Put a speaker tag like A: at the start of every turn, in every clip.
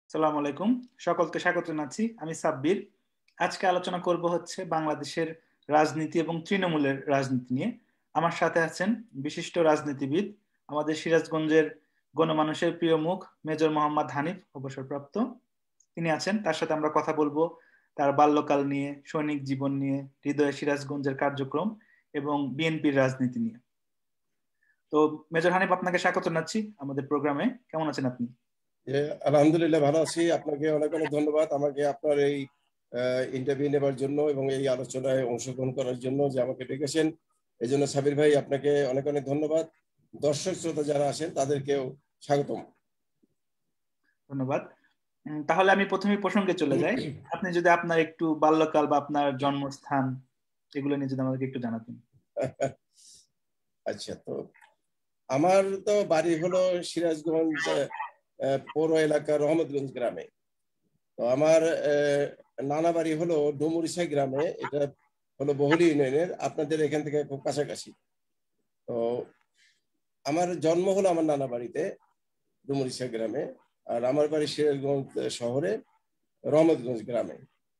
A: সালাম আলাইকুম। সকলকে স্বাগত জানাচ্ছি। আমি সাব্বির। আজকে আলোচনা করব হচ্ছে বাংলাদেশের রাজনীতি এবং তৃণমূলের রাজনীতি নিয়ে। আমার সাথে আছেন বিশিষ্ট রাজনীতিবিদ, আমাদের সিরাজগঞ্জের গণমানুষের প্রিয় মুখ মেজর মোহাম্মদ হানিফ, অবসরপ্রাপ্ত। তিনি আছেন, তার সাথে আমরা কথা বলবো তার বাল্যকাল নিয়ে, সৈনিক জীবন নিয়ে, হৃদয় সিরাজগঞ্জের কার্যক্রম এবং বিএনপির রাজনীতি নিয়ে। তো মেজর হানিফ, আপনাকে স্বাগত জানাচ্ছি আমাদের প্রোগ্রামে। কেমন আছেন আপনি?
B: আলহামদুলিল্লাহ, ভালো আছি। আপনাকে অনেক অনেক ধন্যবাদ আমাকে আপনার এই ইন্টারভিউ নেবার জন্য এবং এই আলোচনায় অংশগ্রহণ করার জন্য যে আমাকে ডেকেছেন। এই জন্য সাবির ভাই, আপনাকে অনেক অনেক ধন্যবাদ। দর্শক শ্রোতা যারা আছেন তাদেরকেও স্বাগতম।
A: ধন্যবাদ। তাহলে আমি প্রথমেই প্রসঙ্গে চলে যাই। আপনি যদি আপনার একটু বাল্যকাল বা আপনার জন্মস্থান এগুলো নিয়ে যদি আমাদেরকে একটু জানাতেন।
B: আচ্ছা, তো আমার তো বাড়ি হলো সিরাজগঞ্জ পৌর এলাকা রহমতগঞ্জ গ্রামে। তো আমার নানা বাড়ি হলো ডুমুরিশা গ্রামে। এটা হলো বহুলি ইউনিয়নের, আপনাদের এখান থেকে খুব কাছাকাছি। তো আমার জন্ম হলো আমার নানা বাড়িতে ডুমুরিশা গ্রামে, আর আমার বাড়ি সিরাজগঞ্জ শহরে রহমতগঞ্জ গ্রামে।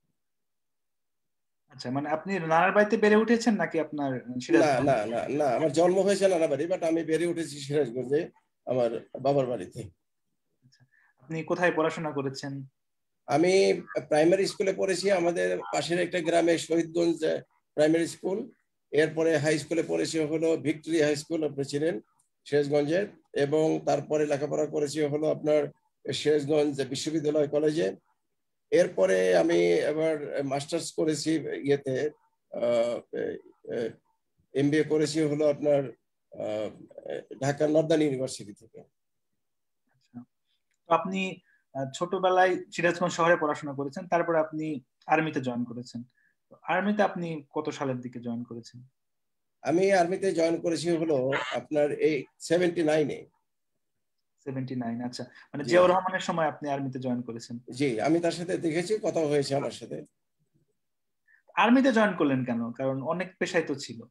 A: আচ্ছা, মানে আপনি নানার বাড়িতে বেড়ে উঠেছেন নাকি আপনার
B: না
A: সিরাজগঞ্জ?
B: না না না, আমার জন্ম হয়েছে নানা বাড়ি, বাট আমি বেড়ে উঠেছি সিরাজগঞ্জে আমার বাবার বাড়িতে।
A: আচ্ছা, আপনি কোথায় পড়াশোনা করেছেন?
B: আমি প্রাইমারি স্কুলে পড়েছি আমাদের পাশের একটা গ্রামে, শহীদগঞ্জ প্রাইমারি স্কুল। এরপরে হাই স্কুলে পড়েছি হলো ভিক্টোরিয়া হাই স্কুল, আপনি ছিলেন সিরাজগঞ্জের। এবং তারপরে লেখাপড়া করেছি হলো আপনার সিরাজগঞ্জ বিশ্ববিদ্যালয় কলেজে। এরপরে আমি এবার মাস্টার্স করেছি ইয়েতে, এমবিএ করেছি হলো আপনার ঢাকা নর্দার্ন ইউনিভার্সিটি থেকে।
A: আচ্ছা, তো আপনি ছোটবেলায় সিরাজগঞ্জ শহরে পড়াশোনা করেছেন, তারপর আপনি আর্মিতে জয়েন করেছেন। আর্মিতে আপনি কত সালের দিকে জয়েন করেছেন?
B: আমি আর্মিতে জয়েন করেছি হলো আপনার এই 79-এ।
A: 79। আচ্ছা, মানে
B: জি
A: জিয়াউর রহমানের সময় আপনি আর্মিতে জয়েন করেছেন?
B: জি, আমি তার সাথে দেখেছি, কথা হয়েছে আমার সাথে।
A: আর্মিতে জয়েন করলেন কেন? কারণ অনেক পেশাই তো ছিল।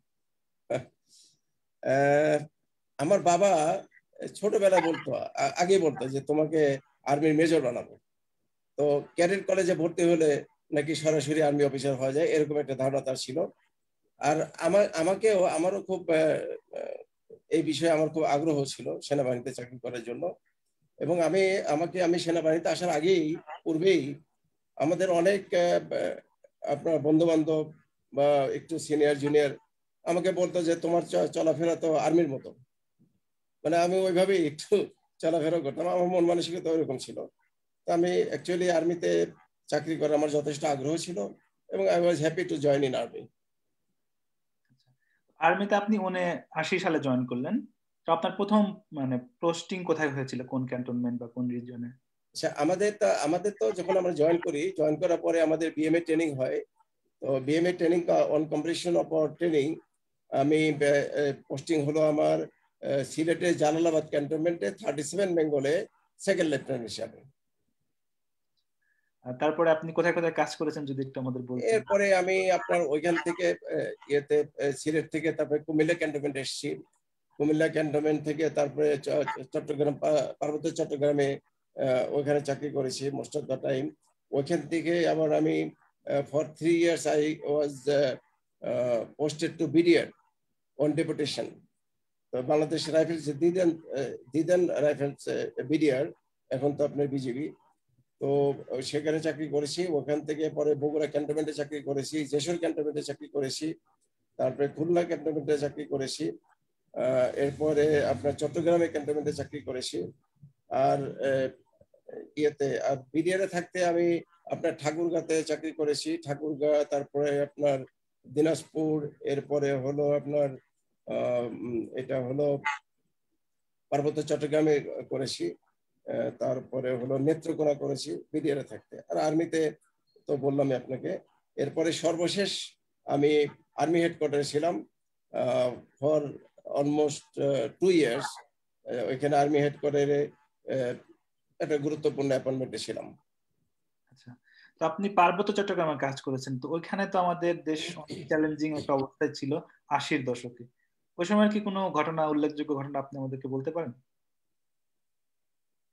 B: আমার বাবা ছোটবেলায় বলতো, আগে বলতো যে তোমাকে আর্মির মেজর বানাবো। তো ক্যাডেট কলেজে ভর্তি হলে নাকি সরাসরি আর্মি অফিসার হওয়া যায়, এরকম একটা ধারণা তার ছিল। আর আমারও খুব এই বিষয়ে আমার খুব আগ্রহ ছিল সেনাবাহিনীতে চাকরি করার জন্য। এবং আমি সেনাবাহিনীতে আসার আগেই, পূর্বেই আমাদের অনেক আপনার বন্ধু বান্ধব বা একটু সিনিয়র জুনিয়র আমাকে বলতো যে তোমার চলাফেরা তো আর্মির মতো। মানে আমি ওইভাবেই একটু চলাফেরা করতাম, আমার মন মানসিকতা ওইরকম ছিল। তো আমি অ্যাকচুয়ালি আর্মিতে চাকরি করার আমার যথেষ্ট আগ্রহ ছিল এবং I was happy to join in army.
A: আর্মিতে আপনি 79 সালে জয়েন করলেন। তো আপনার প্রথম মানে পোস্টিং কোথায় হয়েছিল, কোন ক্যান্টনমেন্ট বা কোন রিজিয়নে?
B: আচ্ছা, আমাদের তো যখন আমরা জয়েন করার পরে আমাদের বিএমএ ট্রেনিং হয়। তো BMA training, on completion of our training, আমি পোস্টিং হলো আমার সিলেটের জালালাবাদ ক্যান্টনমেন্টে 37 বেঙ্গলে সেকেন্ড লেফটেন্যান্ট হিসাবে।
A: তারপরে আপনি কোথায় কোথায় কাজ করেছেন যদি একটু আমাদের বলতেন।
B: এরপরে আমি আপনার ওইখান থেকে ইয়েতে সিলেট থেকে তারপরে কুমিল্লা ক্যান্টনমেন্ট এসেছি। কুমিল্লা ক্যান্টনমেন্ট থেকে তারপরে চট্টগ্রাম, পার্বত্য চট্টগ্রামে ওইখানে চাকরি করেছি মোস্ট অফ দ্য টাইম। ওইখান থেকে আবার আমি for 3 years I was posted to BDR on deputation. তো বাংলাদেশ রাইফেলস দিদেন রাইফেলস বিডিআর, এখন তো আপনার বিজিবি। তো সেখানে চাকরি করেছি। ওখান থেকে পরে বগুড়া ক্যান্টনমেন্টে চাকরি করেছি, যশোর ক্যান্টনমেন্টে চাকরি করেছি, তারপরে খুলনা ক্যান্টনমেন্টে চাকরি করেছি, এরপরে আপনার চট্টগ্রামে ক্যান্টনমেন্টে চাকরি করেছি। আর ইয়েতে আর বিডিআরে থাকতে আমি আপনার ঠাকুরগাঁতে চাকরি করেছি, ঠাকুরগাঁ, তারপরে আপনার দিনাজপুর, এরপরে হলো আপনার এটা হলো পার্বত্য চট্টগ্রামে করেছি, তারপরে হলো নেত্রকোনা করেছি বিডিআরে থাকতে। আর আর্মিতে তো বললামই আপনাকে। এরপরে সর্বশেষ আমি আর্মি হেডকোয়ার্টারে ছিলাম ফর অলমোস্ট 2 years। ওইখানে আর্মি হেডকোয়ার্টারে একটা গুরুত্বপূর্ণ অ্যাপয়েন্টমেন্টে ছিলাম।
A: আচ্ছা, তো আপনি পার্বত্য চট্টগ্রামে কাজ করেছেন, তো ওইখানে তো আমাদের দেশ অনেক চ্যালেঞ্জিং একটা অবস্থায় ছিল 80-র দশকে। ওই সময় কি কোনো ঘটনা, উল্লেখযোগ্য ঘটনা আপনি আমাদেরকে বলতে পারেন?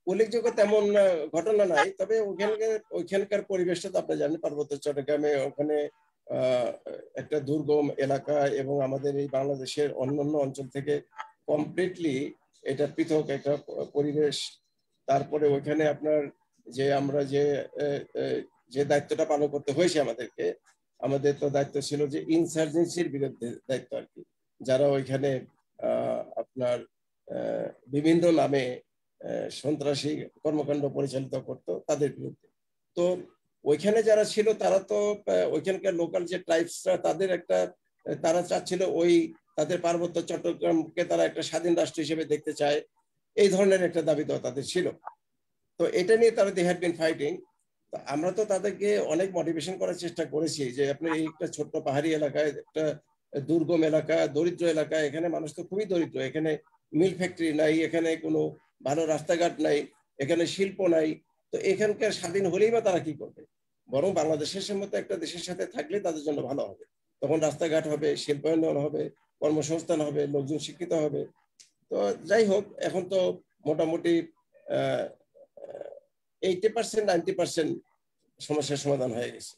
B: উল্লেখযোগ্য তেমন ঘটনা নাই, তবে ওইখানকার পরিবেশটা তো আপনি জানেন, পার্বত্য চট্টগ্রামে ওখানে একটা দুর্গম এলাকা এবং আমাদের এই বাংলাদেশের অন্যান্য অঞ্চল থেকে কমপ্লিটলি এটা পৃথক একটা পরিবেশ। তারপরে ওইখানে আপনার যে আমরা যে দায়িত্বটা পালন করতে হয়েছে আমাদেরকে, আমাদের তো দায়িত্ব ছিল যে ইনসার্জেন্সির বিরুদ্ধে দায়িত্ব আর কি, যারা ওইখানে আপনার বিভিন্ন নামে সন্ত্রাসী কর্মকাণ্ড পরিচালিত করতো তাদের বিরুদ্ধে। তো ওইখানে যারা ছিল তারা তো ওইখানকার লোকাল যে ট্রাইবসরা তাদের একটা, তারা চাচ্ছিল ওই তাদের পার্বত্য চট্টগ্রামকে তারা একটা স্বাধীন রাষ্ট্র হিসেবে দেখতে চায়, এই ধরনের একটা দাবি তো তাদের ছিল। তো এটা নিয়ে তারা দে হ্যাড বিন ফাইটিং। আমরা তো তাদেরকে অনেক মোটিভেশন করার চেষ্টা করেছি যে আপনি এই একটা ছোট্ট পাহাড়ি এলাকায়, একটা দুর্গম এলাকা, দরিদ্র এলাকা, এখানে মানুষ তো খুবই দরিদ্র, এখানে মিল ফ্যাক্টরি নাই, এখানে কোনো ভালো রাস্তাঘাট নাই, এখানে শিল্প নাই, তো এখানকার স্বাধীন হলেই বা তারা কি করবে? বরং বাংলাদেশের মতো একটা দেশের সাথে থাকলে তাদের জন্য ভালো হবে, তখন রাস্তাঘাট হবে, শিল্পায়ন হবে, কর্মসংস্থান হবে, লোকজন শিক্ষিত হবে। তো যাই হোক, এখন তো মোটামুটি 80% 90% সমস্যার সমাধান হয়ে গেছে।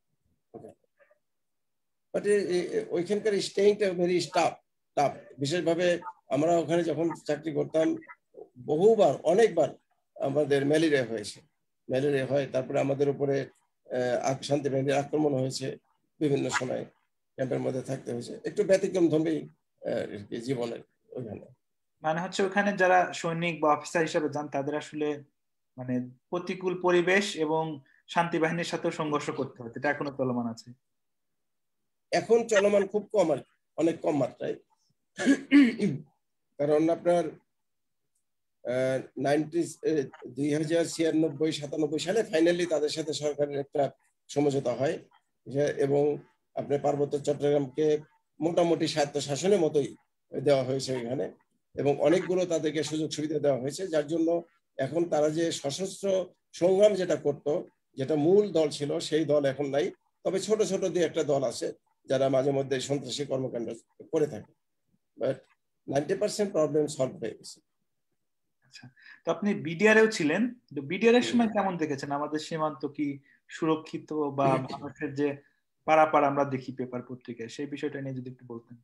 B: বাট ওইখানকার স্টেইংটা ভেরি টাফ। বিশেষভাবে আমরা ওখানে যখন চাকরি করতাম বহুবার, অনেকবার আমাদের ম্যালেরিয়া হয়, তারপরে আমাদের উপরে শান্তি বাহিনীর আক্রমণ হয়েছে, বিভিন্ন সময় ক্যাম্পের মধ্যে থাকতে হয়েছে, একটু ব্যতিক্রম ধর্মী জীবনের ওইখানে।
A: মানে হচ্ছে ওখানে যারা সৈনিক বা অফিসার হিসেবে যান তাদের আসলে মানে প্রতিকূল পরিবেশ এবং শান্তি বাহিনীর সাথে সংঘর্ষ করতে হয়, এটা এখনো চলমান আছে?
B: এখন চলমান খুব কম আর অনেক কম মাত্রায়, কারণ আপনার 2096-97 সালে ফাইনালি তাদের সাথে সরকারের একটা সমঝোতা হয়, এবং আপনার পার্বত্য চট্টগ্রামকে মোটামুটি স্বায়ত্ত শাসনের মতোই দেওয়া হয়েছে এখানে, এবং অনেকগুলো তাদেরকে সুযোগ সুবিধা দেওয়া হয়েছে, যার জন্য এখন তারা যে সশস্ত্র সংগ্রাম যেটা করত, যেটা মূল দল ছিল, সেই দল এখন নাই। তবে ছোট ছোট দিয়ে একটা দল আছে যারা মাঝে মধ্যে সন্ত্রাসী কর্মকাণ্ড করে থাকে, বাট 90% প্রবলেম সলভ হয়ে গেছে।
A: আচ্ছা, তো আপনি বিডিআরেও ছিলেন, তো বিডিআর এর সময় কেমন দেখেছেন আমাদের সীমান্ত কি সুরক্ষিত, বা মানুষের যে পারাপার আমরা দেখি পেপার পত্রিকায়, সেই বিষয়টা নিয়ে যদি একটু বলতেন।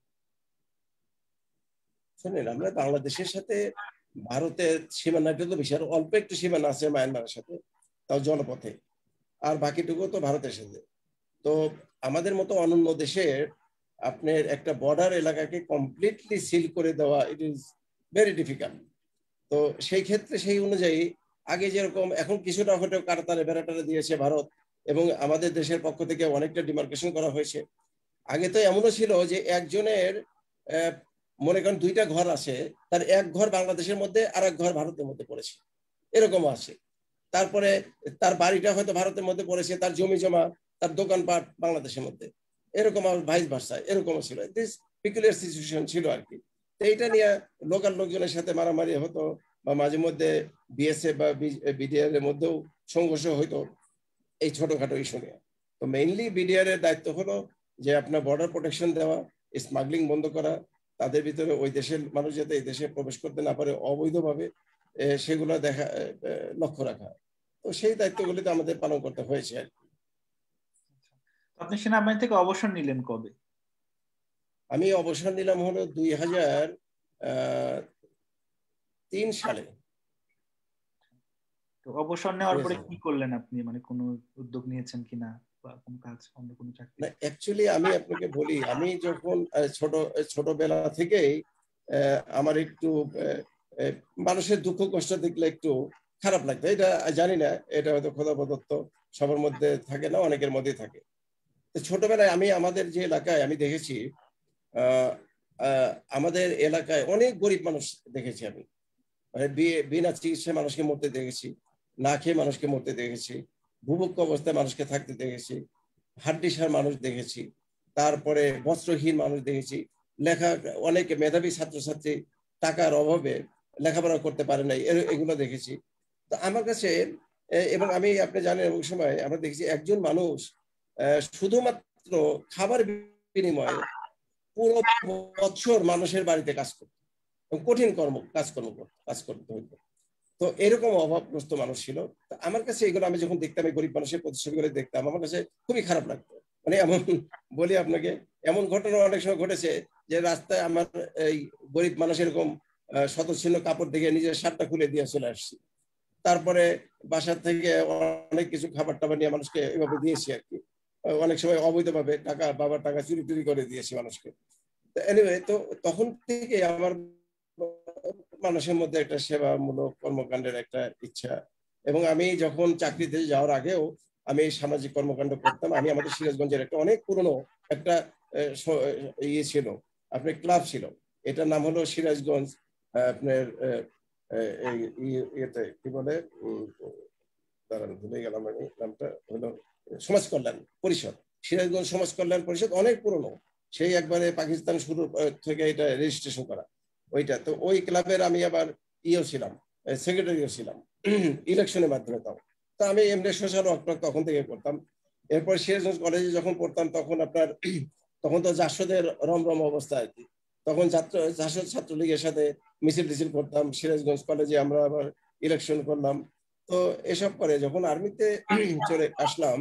B: শুনেন, আমরা বাংলাদেশের সাথে ভারতের সীমানাটা তো বেশি, আর অল্প একটু সীমানা আছে মায়ানমারের সাথে, তাও জলপথে, আর বাকিটুকু তো ভারতের সাথে। তো আমাদের মতো অন্যান্য দেশের আপনার একটা বর্ডার এলাকাকে কমপ্লিটলি সিল করে দেওয়া, ইট ইজ ভেরি ডিফিকাল্ট। তো সেই ক্ষেত্রে সেই অনুযায়ী আগে যেরকম, এখন কিছুটা হয়তো কারতারে বেড়াটারে দিয়েছে ভারত, এবং আমাদের দেশের পক্ষ থেকে অনেকটা ডিমার্কেশন করা হয়েছে। আগে তো এমনও ছিল যে একজনের মনে করেন 2টা ঘর আছে, তার এক ঘর বাংলাদেশের মধ্যে আর এক ঘর ভারতের মধ্যে পড়েছে, এরকম আছে। তারপরে তার বাড়িটা হয়তো ভারতের মধ্যে পড়েছে, তার জমি জমা, তার দোকানপাট বাংলাদেশের মধ্যে, এরকম ভাইস ভার্সা এরকমও ছিল। দিস পিকুলিয়ার সিচুয়েশন ছিল আর কি। এইটা নিয়ে লোকাল লোকজনের সাথে মারামারি হতো, বা মাঝে মধ্যে বিএসএফ বা বিডিআর এর মধ্যেও সংঘর্ষ হইতো এই ছোটখাটো ইস্যু নিয়ে। তো মেইনলি বিডিআর এর দায়িত্ব হলো যে আপনার বর্ডার প্রোটেকশন দেওয়া, স্মাগলিং বন্ধ করা, তাদের ভিতরে ওই দেশের মানুষ যাতে এই দেশে প্রবেশ করতে না পারে অবৈধভাবে, সেগুলো দেখা, লক্ষ্য রাখা। তো সেই দায়িত্বগুলি তো আমাদের পালন করতে হয়েছে আর কি।
A: আপনি সেনাবাহিনী থেকে অবসর নিলেন কবে?
B: আমি অবসর নিলাম হলো 2003 সালে।
A: তো অবসর নেওয়ার পরে কি করলেন আপনি, মানে কোনো উদ্যোগ নিয়েছেন কিনা, বা কোনো কাজ, অন্য কোনো চাকরি?
B: না, অ্যাকচুয়ালি আমি আপনাকে বলি, আমি যখন ছোটবেলা থেকেই আমার একটু মানুষের দুঃখ কষ্ট দেখলে একটু খারাপ লাগতো। এটা জানি না, এটা হয়তো খোদা প্রদত্ত, সবার মধ্যে থাকে না, অনেকের মধ্যেই থাকে। তো ছোটবেলায় আমি আমাদের যে এলাকায় আমি দেখেছি, আমাদের এলাকায় অনেক গরিব মানুষ দেখেছি আমি, মানে বিনা চিকিৎসায় মানুষকে মরতে দেখেছি, না খেয়ে মানুষকে মরতে দেখেছি, ভুভুক্ষ অবস্থায় মানুষকে থাকতে দেখেছি, হাড্ডিসার মানুষ দেখেছি, তারপরে বস্ত্রহীন মানুষ দেখেছি, লেখা, অনেক মেধাবী ছাত্রছাত্রী টাকার অভাবে লেখাপড়া করতে পারে নাই, এগুলো দেখেছি। তো আমার কাছে, এবং আমি, আপনি জানেন, ওই সময় আমরা দেখেছি একজন মানুষ শুধুমাত্র খাবার বিনিময়ে পুরো বছর মানুষের বাড়িতে কাজ করত, কঠিন কাজ করতে হইতো। তো এরকম অভাবগ্রস্ত মানুষ ছিল। আমার কাছে এগুলো আমি যখন দেখতাম, এই গরিব মানুষের প্রতিচ্ছবিগুলো দেখতাম, আমার কাছে খুবই খারাপ লাগতো। মানে এমন বলি আপনাকে, এমন ঘটনা অনেক সময় ঘটেছে যে রাস্তায় আমার এই গরিব মানুষ এরকম শতচ্ছিন্ন কাপড় দেখে নিজের শার্টটা খুলে দিয়ে চলে আসছি। তারপরে বাসা থেকে অনেক কিছু খাবার টাবার নিয়ে মানুষকে এভাবে দিয়েছি আর কি। অনেক সময় অবৈধভাবে টাকা, বাবার টাকা চুরি টুরি করে দিয়েছি মানুষকে। এনিওয়ে, তো তখন থেকে আমার মানুষের মধ্যে একটা সেবামূলক কর্মকাণ্ডের একটা ইচ্ছা। এবং আমি যখন চাকরিতে যাওয়ার আগেও আমি সামাজিক কর্মকাণ্ড করতাম। আমি আমাদের সিরাজগঞ্জের একটা অনেক পুরনো একটা ইয়ে ছিল, আপনার ক্লাব ছিল, এটার নাম হলো সিরাজগঞ্জ আপনার ইয়েতে কি বলে, দাঁড়ান ভুলে গেলাম আমি নামটা, হলো সমাজ কল্যাণ পরিষদ। সিরাজগঞ্জ সমাজ কল্যাণ পরিষদ অনেক পুরনো, সেই একবারে পাকিস্তান শুরু থেকে এটা রেজিস্ট্রেশন করা ওইটা। তো ওই ক্লাবের আমি আবার ইয়েও ছিলাম, সেক্রেটারিও ছিলাম ইলেকশনের মাধ্যমে। তাও তো আমি এমনি সোশ্যাল ওয়ার্ক তখন থেকে করতাম। এরপর সিরাজগঞ্জ কলেজে যখন পড়তাম তখন আপনার তখন তো জাসদের রমরম অবস্থা আর কি। তখন জাসদ ছাত্রলীগের সাথে মিছিল টিছিল করতাম। সিরাজগঞ্জ কলেজে আমরা আবার ইলেকশন করলাম। তো এসব করে যখন আর্মিতে চলে আসলাম,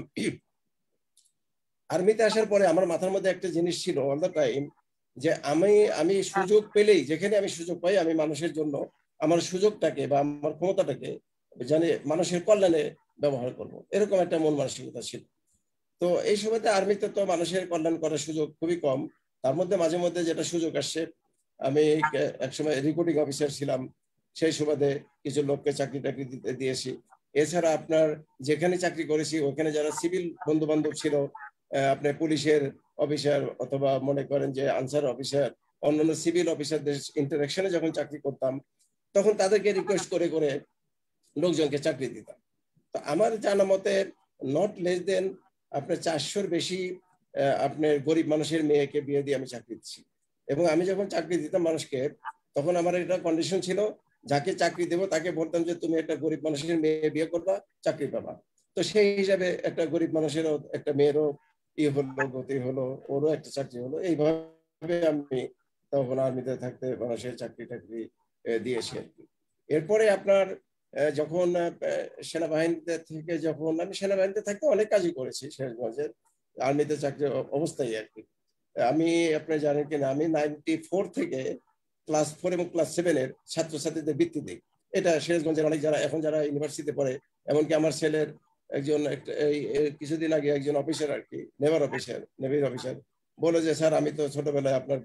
B: আর্মিতে আসার পরে আমার মাথার মধ্যে একটা জিনিস ছিল অল দ্য টাইম, যে আমি সুযোগ পেলেই, যেখানে আমি সুযোগ পাই, আমি মানুষের জন্য আমার সুযোগটাকে বা আমার ক্ষমতাটাকে জানি মানুষের কল্যাণে ব্যবহার করব, এরকম একটা মন মানসিকতা ছিল। তো এই সময়তে আর্মিতে তো মানুষের কল্যাণ করার সুযোগ খুবই কম। তার মধ্যে মাঝে মধ্যে যেটা সুযোগ আসছে, আমি একসময় রেকর্ডিং অফিসার ছিলাম, সেই সুবাদে কিছু লোককে চাকরি টাকরি দিয়েছি। এছাড়া আপনার যেখানে চাকরি করেছি ওখানে যারা সিভিল বন্ধু বান্ধব ছিল, আপনার পুলিশের অফিসার অথবা মনে করেন যে আনসার অফিসার, অন্যান্য সিভিল অফিসারদের ইন্টারাকশনে যখন চাকরি করতাম, তখন তাদেরকে রিকোয়েস্ট করে করে লোকজনকে চাকরি দিতাম। তো আমার জানা মতে নট লেস দেন আপনার 400-র বেশি আপনার গরিব মানুষের মেয়েকে বিয়ে দিয়ে আমি চাকরি দিচ্ছি। এবং আমি যখন চাকরি দিতাম মানুষকে, তখন আমার একটা কন্ডিশন ছিল, যাকে চাকরি দেবো তাকে বলতাম যে তুমি একটা গরিব মানুষের মেয়ে বিয়ে করবা, চাকরি পাবা। তো সেই হিসাবে একটা গরিব মানুষেরও একটা মেয়েরও ইয়ে হলো, গতি হলো, ওরও একটা চাকরি হলো। এইভাবে আমি তখন আর্মিতে থাকতে মানুষের চাকরি টাকরি দিয়েছি আর কি। এরপরে আপনার যখন সেনাবাহিনীতে থেকে, যখন আমি সেনাবাহিনীতে থাকতে অনেক কাজই করেছি শেষগঞ্জের, আর্মিতে চাকরি অবস্থায় আর কি। আমি আপনি জানেন কিনা, আমি 94 থেকে ক্লাস 4 এবং ক্লাস 7-এর ছাত্রছাত্রীদের বৃত্তি দিই। এটা সিরাজগঞ্জের অনেক যারা এখন যারা ইউনিভার্সিটিতে পড়ে, এমনকি আমার ছেলের একজন কিছুদিন আগে একজন অফিসার আর কি, নেভার অফিসার, নেভির অফিসার, বলে যে স্যার আমি তো ছোটবেলায় আপনার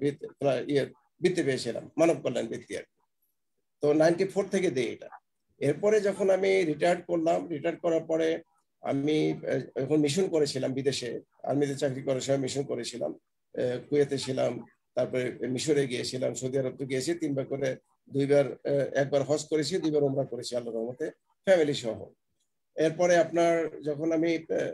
B: বৃত্তি পেয়েছিলাম, মানব কল্যাণ বৃত্তি আর কি। তো 94 থেকে দেই এটা। এরপরে যখন আমি রিটায়ার্ড করলাম, রিটায়ার্ড করার পরে আমি এখন মিশন করেছিলাম বিদেশে, আর্মিতে চাকরি করার সময় মিশন করেছিলাম, কুয়েতে ছিলাম, তারপরে মিশরে গিয়েছিলাম, সৌদি আরব তো গিয়েছি 3 বার করে, 2 বার, একবার হজ করেছি, 2 বার উমরা করেছি আল্লাহর রহমতে, ফ্যামিলি সহ। এরপরে আপনার যখন আমি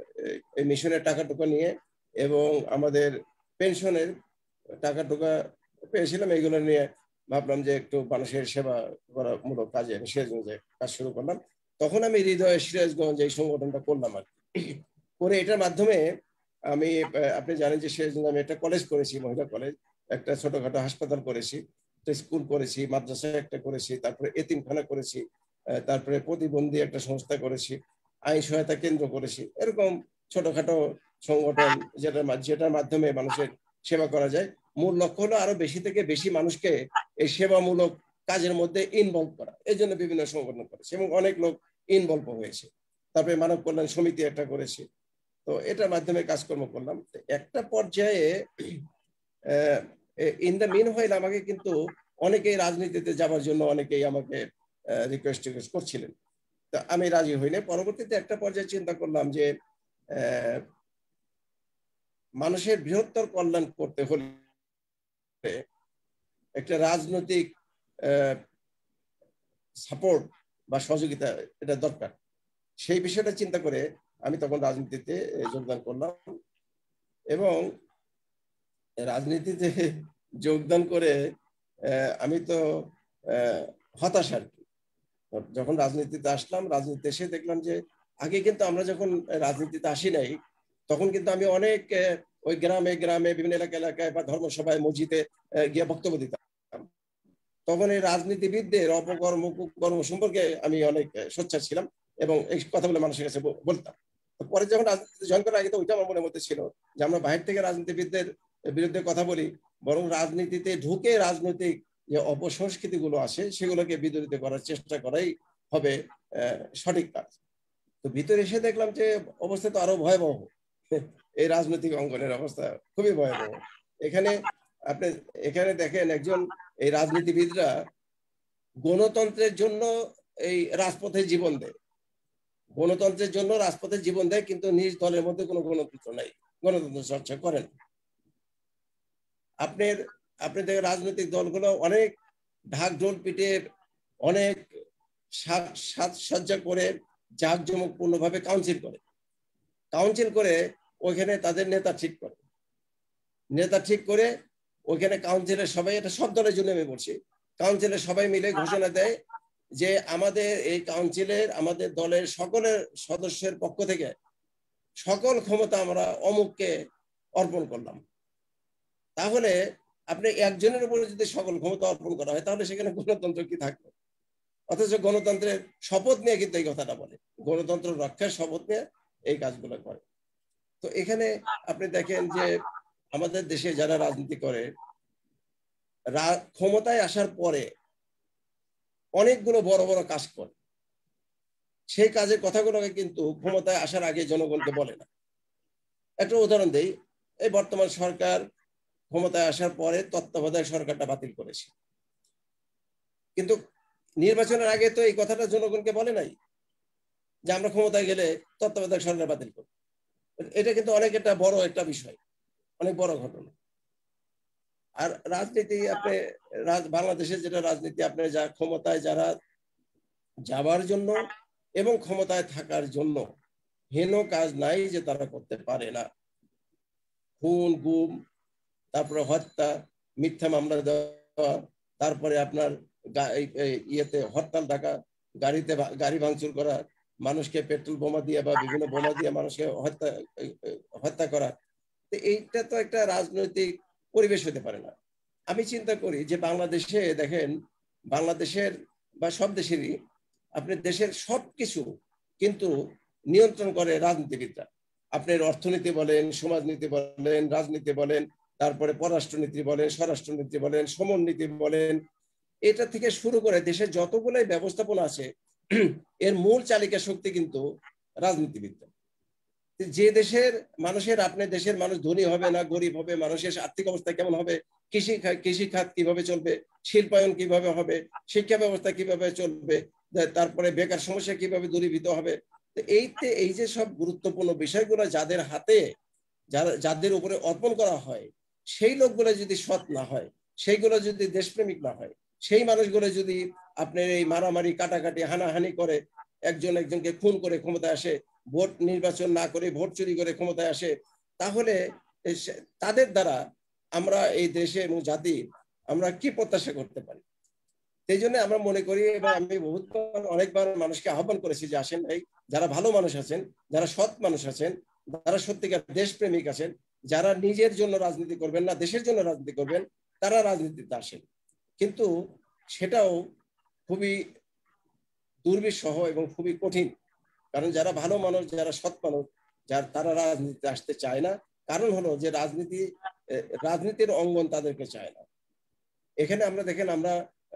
B: এই মিশনের টাকা টুকা নিয়ে এবং আমাদের পেনশনের টাকা টুকা পেয়েছিলাম, এইগুলো নিয়ে ভাবলাম যে একটু মানুষের সেবা করা মূলক কাজে আমি সিরাজগঞ্জে কাজ শুরু করলাম। তখন আমি হৃদয়ে সিরাজগঞ্জ এই সংগঠনটা করলাম আর কি। করে এটার মাধ্যমে আমি, আপনি জানেন যে সিরাজগঞ্জে আমি একটা কলেজ করেছি, মহিলা কলেজ, একটা ছোটখাটো হাসপাতাল করেছি, একটা স্কুল করেছি, মাদ্রাসা একটা করেছি, তারপরে এতিমখানা করেছি, তারপরে প্রতিবন্ধী একটা সংস্থা করেছি, আইন সহায়তা কেন্দ্র করেছি। এরকম ছোটখাটো সংগঠন যেটার মাধ্যমে মানুষের সেবা করা যায়। মূল লক্ষ্য হলো আরো বেশি থেকে বেশি মানুষকে এই সেবামূলক কাজের মধ্যে ইনভলভ করা। এই জন্য বিভিন্ন সংগঠন করেছে এবং অনেক লোক ইনভলভ হয়েছে। তারপরে মানব কল্যাণ সমিতি একটা করেছে। তো এটার মাধ্যমে কাজকর্ম করলাম। একটা পর্যায়ে ইন দ্য মিন হোয়াইল আমাকে কিন্তু অনেকেই রাজনীতিতে যাওয়ার জন্য অনেকেই আমাকে রিকোয়েস্ট করছিলেন। তা আমি রাজি হইনি। পরবর্তীতে একটা পর্যায়ে চিন্তা করলাম যে মানুষের বৃহত্তর কল্যাণ করতে হলে একটা রাজনৈতিক সাপোর্ট বা সহযোগিতা এটা দরকার। সেই বিষয়টা চিন্তা করে আমি তখন রাজনীতিতে যোগদান করলাম এবং রাজনীতিতে যোগদান করে আমি তো হতাশ আর কি। যখন রাজনীতিতে আসলাম, রাজনীতিতে এসে দেখলাম যে আগে কিন্তু আমরা যখন রাজনীতিতে আসি নাই, তখন কিন্তু আমি অনেক ওই গ্রামে গ্রামে বিভিন্ন এলাকায় বা ধর্মসভায় মসজিদে গিয়ে বক্তব্য দিতাম। তখন এই রাজনীতিবিদদের অপকর্ম কুকর্ম সম্পর্কে আমি অনেক সোচ্চার ছিলাম এবং এই কথাগুলো মানুষের কাছে বলতাম। পরে যখন রাজনীতি জয়েন করার আগে তো ওইটা আমার মনের মধ্যে ছিল যে আমরা বাইরে থেকে রাজনীতিবিদদের বিরুদ্ধে কথা বলি, বরং রাজনীতিতে ঢুকে রাজনৈতিক যে অপসংস্কৃতি গুলো আছে সেগুলোকে বিদরিত করার চেষ্টা করাই হবে সঠিক কাজ। তো ভিতরে এসে দেখলাম যে অবস্থা তো আরো ভয়াবহ, এই রাজনৈতিক অঙ্গনের অবস্থা খুবই ভয়াবহ। এখানে দেখেন একজন এই রাজনীতিবিদরা গণতন্ত্রের জন্য এই রাজপথে জীবন দেয়, গণতন্ত্রের জন্য রাজপথে জীবন দেয়, কিন্তু নিজ দলের মধ্যে কোনো গণতন্ত্র নাই, গণতন্ত্র চর্চা করেন। আপনি দেখেন রাজনৈতিক দলগুলো অনেক ঢাক ঢোল পিটে অনেক সাজসজ্জা করে জাঁকজমকপূর্ণ ভাবে কাউন্সিল করে ওইখানে তাদের নেতা ঠিক করে ওইখানে কাউন্সিলের সবাই, এটা সব দলের জন্য আমি বলছি, কাউন্সিলের সবাই মিলে ঘোষণা দেয় যে আমাদের এই কাউন্সিলের আমাদের দলের সকলের সদস্যের পক্ষ থেকে সকল ক্ষমতা আমরা অমুককে অর্পণ করলাম। তাহলে আপনি একজনের উপরে যদি সকল ক্ষমতা অর্পণ করা হয় তাহলে সেখানে গণতন্ত্র কি থাকবে? অথচ গণতন্ত্রের শপথ নিয়ে কিন্তু এই কথাটা বলে, গণতন্ত্র রক্ষার শপথ নিয়ে এই কাজগুলো করে। তো এখানে আপনি দেখেন যে আমাদের দেশে যারা রাজনীতি করে ক্ষমতায় আসার পরে অনেকগুলো বড় বড় কাজ করে, সেই কাজের কথাগুলোকে কিন্তু ক্ষমতায় আসার আগে জনগণকে বলে না। একটা উদাহরণ দেই, এই বর্তমান সরকার ক্ষমতায় আসার পরে তত্ত্বাবধায়ক সরকারটা বাতিল করেছে, কিন্তু নির্বাচনের আগে তো এই কথাটা জনগণকে বলে নাই যে আমরা ক্ষমতায় গেলে তত্ত্বাবধায়ক সরকার বাতিল করব। এটা কিন্তু অনেক একটা বড় একটা বিষয়, অনেক বড় ঘটনা। আর রাজনীতি আপনি বাংলাদেশের যেটা রাজনীতি, আপনি যা ক্ষমতায় যারা যাবার জন্য এবং ক্ষমতায় থাকার জন্য হেন কাজ নাই যে তারা করতে পারে না। খুন গুম, তারপরে হত্যা, মিথ্যা মামলা দেওয়া, তারপরে আপনার ইয়েতে হরতাল ডাকা, গাড়ি ভাঙচুর করা, মানুষকে পেট্রোল বোমা দিয়ে বা বিভিন্ন বোমা দিয়ে মানুষকে হত্যা করা, এইটা তো একটা রাজনৈতিক পরিবেশ হতে পারে না। আমি চিন্তা করি যে বাংলাদেশে দেখেন, বাংলাদেশের বা সব দেশেরই আপনি দেশের সবকিছু কিন্তু নিয়ন্ত্রণ করে রাজনীতিবিদরা। আপনার অর্থনীতি বলেন, সমাজনীতি বলেন, রাজনীতি বলেন, তারপরে পররাষ্ট্রনীতি বলেন, স্বরাষ্ট্রনীতি বলেন, সমরনীতি বলেন, এটা থেকে শুরু করে দেশের যতগুলাই ব্যবস্থাপনা আছে এর মূল চালিকা শক্তি কিন্তু রাজনীতিবিদরা। যে দেশের মানুষের, আপনার দেশের মানুষ ধনী হবে না গরিব হবে, মানুষের আর্থিক অবস্থা কেমন হবে, কৃষি খাত কিভাবে চলবে, শিল্পায়ন কিভাবে হবে, শিক্ষা ব্যবস্থা কিভাবে চলবে, তারপরে বেকার সমস্যা কিভাবে দূরীভূত হবে, এই যে সব গুরুত্বপূর্ণ বিষয়গুলো যাদের হাতে, যাদের উপরে অর্পণ করা হয়, সেই লোকগুলো যদি সৎ না হয়, সেইগুলো যদি দেশপ্রেমিক না হয়, সেই মানুষগুলো যদি আপনার এই মারামারি কাটাকাটি হানাহানি করে, একজনকে খুন করে ক্ষমতায় আসে, ভোট নির্বাচন না করে ভোট চুরি করে ক্ষমতায় আসে, তাহলে তাদের দ্বারা আমরা এই দেশে এবং জাতি আমরা কি প্রত্যাশা করতে পারি? সেই জন্য আমরা মনে করি, এবং আমি অনেকবার মানুষকে আহ্বান করেছি যে আসেন ভাই, যারা ভালো মানুষ আছেন, যারা সৎ মানুষ আছেন, যারা সত্যিকার দেশপ্রেমিক আছেন, যারা নিজের জন্য রাজনীতি করবেন না দেশের জন্য রাজনীতি করবেন, তারা রাজনীতিতে আসেন। কিন্তু সেটাও খুবই দুর্বিষহ এবং খুবই কঠিন, কারণ যারা ভালো মানুষ, যারা সৎ মানুষ, তারা রাজনীতিতে আসতে চায় না। কারণ হলো যে রাজনীতির অঙ্গন তাদেরকে চায় না। এখানে আমরা দেখেন, আমরা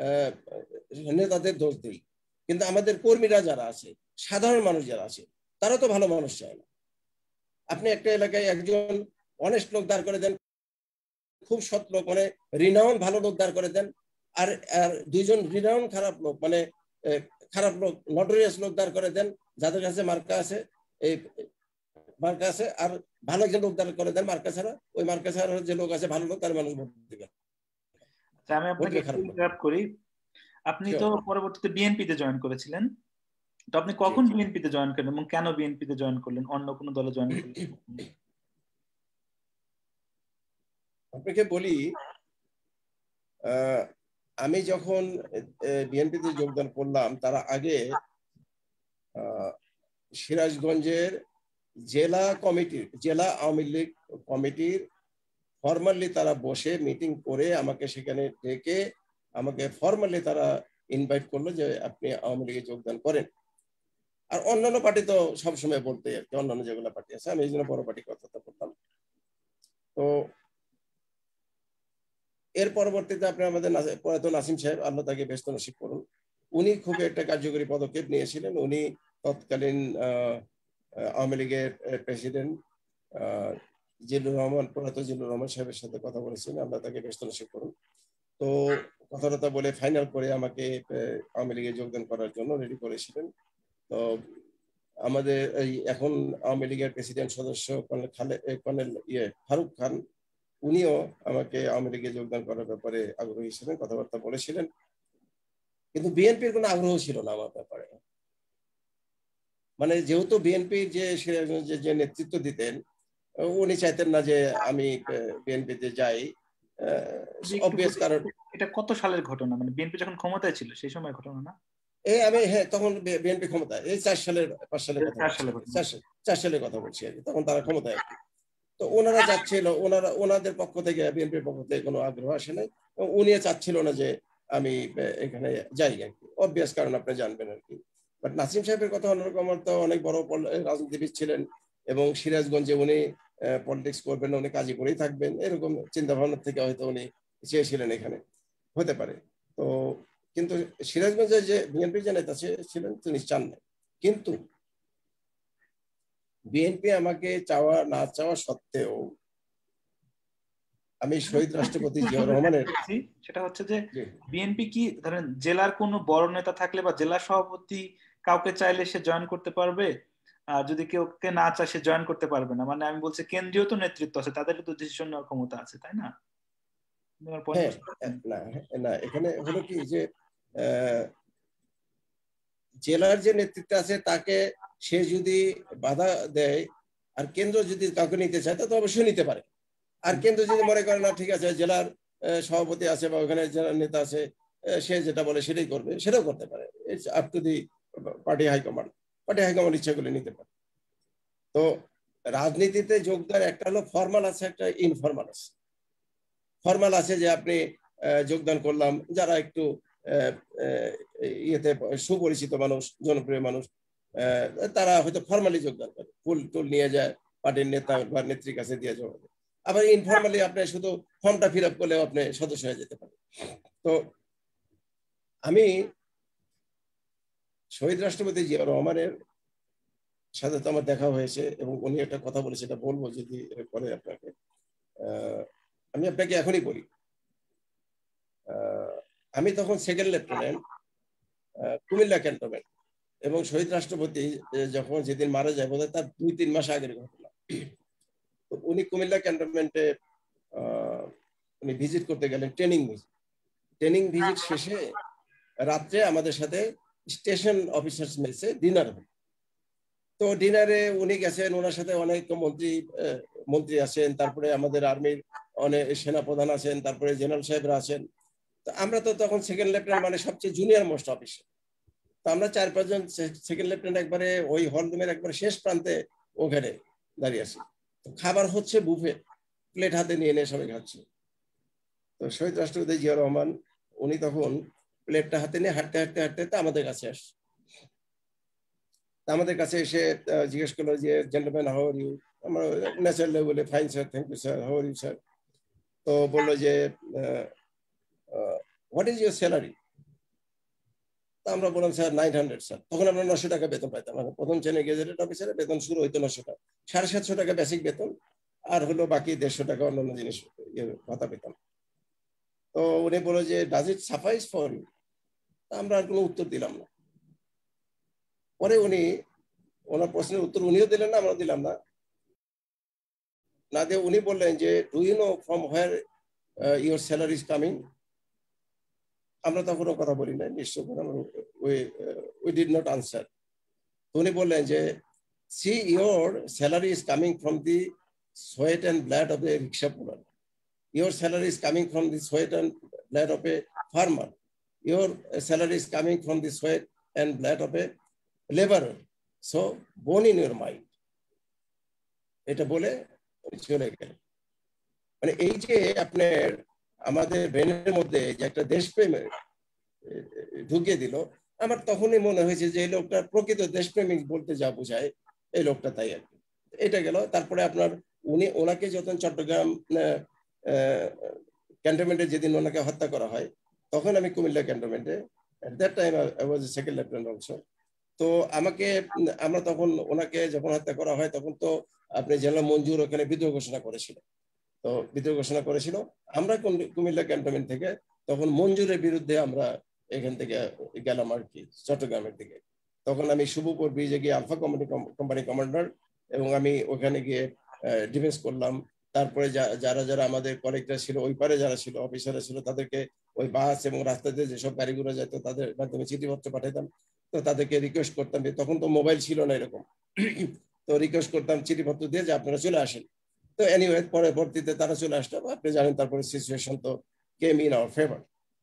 B: নেতাদের দোষ দিই, কিন্তু আমাদের কর্মীরা যারা আছে, সাধারণ মানুষ যারা আছে, তারা তো ভালো মানুষ চায় না। আপনি একটা এলাকায় একজন অনেস্ট লোক দাঁড় করে দেন, খুব সৎ লোক, মানে রিনাউন ভালো লোক দাঁড় করে দেন, আর দুইজন রিনাউন খারাপ লোক, মানে খারাপ লোক, নটোরিয়াস লোক দাঁড় করে দেন, যাদের কাছে মার্কা আছে, আর ভালো একজন লোক দাঁড় করে দেন মার্কা ছাড়া, ওই মার্কা ছাড়া যে লোক আছে ভালো লোক, তার মানুষ ভোট দিবে।
A: আমি আপনাকে ইন্টারাপ্ট করি, আপনি তো পরবর্তীতে বিএনপিতে জয়েন করেছিলেন, তো আপনি কখন বিএনপিতে জয়েন করলেন এবং কেন বিএনপিতে জয়েন করলেন, অন্য কোনো দলে জয়েন করলেন?
B: আপনাকে বলি, আমি যখন বিএনপিতে যোগদান করলাম তার আগে সিরাজগঞ্জের জেলা আওয়ামী লীগ কমিটির ফরমালি তারা বসে মিটিং করে আমাকে সেখানে ডেকে আমাকে ফর্মালি তারা ইনভাইট করলো যে আপনি আওয়ামী লীগে যোগদান করেন। আর অন্যান্য পার্টি তো সবসময় বলতে আর কি, অন্যান্য যেগুলো পার্টি আছে, আমি এই জন্য বড় পার্টির কথা বলতাম। তো এর পরবর্তীতে আপনি আমাদের প্রয়াত নাসিম সাহেব, আল্লাহ তাকে ব্যস্ত নসিব করুন, উনি খুব একটা কার্যকরী পদক্ষেপ নিয়েছিলেন। উনি তৎকালীন আওয়ামী লীগের প্রেসিডেন্ট জিল্লুর রহমান, প্রয়াত জিল্লুর রহমান সাহেবের সাথে কথা বলেছিলেন, আল্লাহ তাকে ব্যস্ত নসিব করুন। তো কথাটা বলে ফাইনাল করে আমাকে আওয়ামী লীগে যোগদান করার জন্য রেডি করেছিলেন। তো আমাদের এই এখন আওয়ামী লীগের প্রেসিডেন্ট সদস্য কর্নেল ফারুক খান, উনিও আমাকে আওয়ামী লীগে যোগদান করার ব্যাপারে আগ্রহী ছিলেন, কথাবার্তা বলেছিলেন। কিন্তু বিএনপির কোনো আগ্রহ ছিল না আমার ব্যাপারে। মানে যেহেতু বিএনপির যে নেতৃত্ব দিতেন, উনি চাইতেন না যে আমি বিএনপিতে যাই। অবভিয়াস কারণ
A: এটা কত সালের ঘটনা? মানে বিএনপি যখন ক্ষমতায় ছিল সেই সময় ঘটনা না?
B: হ্যাঁ, তখন বিএনপি ক্ষমতায়, এই 4 সালের 5 সালের কথা, 4 সালের কথা বলছি আর কি, তখন তারা ক্ষমতায় আর কি। তো ওনারা চাচ্ছিল, ওনাদের পক্ষ থেকে, বিএনপির পক্ষ থেকে কোনো আগ্রহ আসে নাই। উনিও চাচ্ছিল না যে আমি এখানে যাই আর কি, অবভিয়াস কারণ আপনি জানবেন আর কি। বাট নাসিম সাহেবের কথা অন্যরকম, আমার তো অনেক বড় রাজনীতিবিদ ছিলেন এবং সিরাজগঞ্জে উনি পলিটিক্স করবেন, উনি কাজী করেই থাকবেন, এরকম চিন্তা ভাবনা থেকে হয়তো উনি চেয়েছিলেন এখানে, হতে পারে। তো কিন্তু সিরাজগঞ্জে যে বিএনপি যে নেতা ছিলেন তিনি চান না। কিন্তু বিএনপি আমাকে চাওয়া না চাওয়া সত্ত্বেও আমি শহীদ রাষ্ট্রপতি জিয়াউর রহমানের,
A: সেটা হচ্ছে যে বিএনপি কি ধরেন জেলার কোনো বড় নেতা থাকলে বা জেলা সভাপতি কাউকে চাইলে সে জয়েন করতে পারবে, যদি কেউ কে না চায় সে জয়েন করতে পারবে না? মানে আমি বলছি কেন্দ্রীয় তো নেতৃত্ব আছে, তাদের তো ডিসিশন নেওয়ার ক্ষমতা আছে, তাই না?
B: না, এখানে হলো কি যে জেলার যে নেতৃত্ব আছে তাকে সে যদি বাধা দেয় আর কেন্দ্র যদি কাউকে নিতে চায় তা তো অবশ্যই নিতে পারে। আর কেন্দ্র যদি মনে করে না ঠিক আছে জেলার সভাপতি আছে বা ওখানে জেলার নেতা আছে, সে যেটা বলে সেটাই করবে, সেটাও করতে পারে। It's up to the party high command, ইচ্ছা করলে নিতে পারে। তো রাজনীতিতে যোগদান একটা হলো ফর্মাল আছে, একটা ইনফর্মাল আছে। ফর্মাল আছে যে আপনি যোগদান করলাম, যারা একটু ইয়েতে সুপরিচিত মানুষ, জনপ্রিয় মানুষ, তারা হয়তো ফর্মালি যোগদান করে, ফুল টুল নিয়ে যায়, পার্টির নেতা বা নেত্রীর কাছে দিয়ে জমা দেয়। আবার ইনফর্মালি আপনি শুধু ফর্মটা ফিল আপ করলেও আপনি সদস্য হয়ে যেতে পারেন। তো আমি শহীদ রাষ্ট্রপতি জিয়াউর রহমানের সাথে তো আমার দেখা হয়েছে এবং উনি একটা কথা বলে, সেটা বলবো যদি পরে আপনাকে। আমি আপনাকে এখনই বলি, আমি তখন সেকেন্ড লেফটেন্যান্ট কুমিল্লা ক্যান্টনমেন্ট, এবং শহীদ রাষ্ট্রপতি যখন যেদিন মারা যায় বোধহয় তার 2-3 মাস আগের ঘটনা। তো উনি কুমিল্লা ক্যান্টনমেন্টে উনি ভিজিট করতে গেলেন, ট্রেনিং ভিজিট শেষে রাত্রে আমাদের সাথে স্টেশন অফিসার্স মেসে ডিনার হল। তো ডিনারে উনি গেছেন, ওনার সাথে অনেক মন্ত্রী আছেন, তারপরে আমাদের আর্মির অনেক সেনাপ্রধান আছেন, তারপরে জেনারেল সাহেবরা আছেন। তো আমরা তো তখন সেকেন্ড লেফটেন্যান্ট মানে সবচেয়ে জুনিয়র মোস্ট অফিসার। তো আমরা 4-5 জন সেকেন্ড লেফটেন্যান্ট একবারে ওই হল রুমের একবারে শেষ প্রান্তে ওখানে দাঁড়িয়ে আছি। তো খাবার হচ্ছে বুফে, প্লেট হাতে নিয়ে নিয়ে সবাই খাচ্ছে। তো শহীদ রাষ্ট্রপতি জিয়াউর রহমান উনি তখন প্লেটটা হাতে নিয়ে হাঁটতে হাঁটতে হাঁটতে হাঁটতে আমাদের কাছে আসে। আমাদের কাছে এসে জিজ্ঞেস করলো যে জেন্টলম্যান হাউ আর ইউ। আমরা ন্যাচারালি বলে fine sir, thank you sir, how are you sir. তো বললো যে হোয়াট ইজ ইউর স্যালারি? আমরা বললাম স্যার 900 স্যার। তখন আমরা 900 টাকা বেতন পাইতাম। প্রথম শ্রেণী গেজেটেড অফিসারের বেতন শুরু হইতো 900 টাকা, 750 টাকা বেসিক বেতন, আর হলো বাকি 150 টাকা অন্যান্য জিনিস ভাতা পেতাম। তো উনি বললো যে does it suffice for you? আমরা আর কোনো উত্তর দিলাম না। পরে উনি ওনার প্রশ্নের উত্তর উনিও দিলেন না, আমরা দিলাম না, না দিয়ে উনি বললেন যে do you know from where your salary is coming? আমরা তখন কথা বলি না, নিশ্চয় উই ডিড নট আনসার। উনি বললেন যে see your salary is coming from the sweat and blood of a rickshaw puller, your salary is coming from the sweat and blood of a farmer, your salary is coming from the sweat and blood of a labourer, so bone in your mind. এটা বলে চলে গেলেন। মানে এই যে আপনার আমাদের ব্রেনের মধ্যে যে একটা দেশপ্রেম ঢুকিয়ে দিল, আমার তখনই মনে হয়েছে যে এই লোকটা প্রকৃত দেশপ্রেমিক বলতে যা বোঝায় এই লোকটা তাই আর কি। এটা গেল। তারপরে আপনার ওনাকে যখন চট্টগ্রাম ক্যান্টনমেন্টে যেদিন ওনাকে হত্যা করা হয়, তখন আমি কুমিল্লা ক্যান্টনমেন্টে, at that time I was a second lieutenant also। তো আমরা তখন ওনাকে যখন হত্যা করা হয়, তখন তো আপনি জেনারেল মঞ্জুর ওখানে বিদ্রোহ ঘোষণা করেছিল। তো বিদ্রোহ ঘোষণা করেছিল, আমরা কুমিল্লা ক্যান্টনমেন্ট থেকে তখন মঞ্জুরের বিরুদ্ধে আমরা এখান থেকে গেলাম আর কি চট্টগ্রামের দিকে। তখন আমি শুভপুর ব্রিজে গিয়ে আলফা কোম্পানি কমান্ডার, এবং আমি ওখানে গিয়ে ডিফেন্স করলাম। তারপরে যারা যারা আমাদের কলেক্টর ছিল, ওই পারে যারা ছিল অফিসাররা ছিল, তাদেরকে ওই বাস এবং রাস্তাতে যেসব গাড়িগুলো যেত তাদের মাধ্যমে চিঠিপত্র পাঠাতাম। তো তাদেরকে রিকোয়েস্ট করতাম, তখন তো মোবাইল ছিল না এরকম, তো রিকোয়েস্ট করতাম চিঠিপত্র দিয়ে যে আপনারা চলে আসেন। তো এনিওয়ে পরবর্তীতে তারা চলে আসলো, আপনি জানেন। তারপরে সিচুয়েশন তো কেম ইন আওয়ার ফেভার।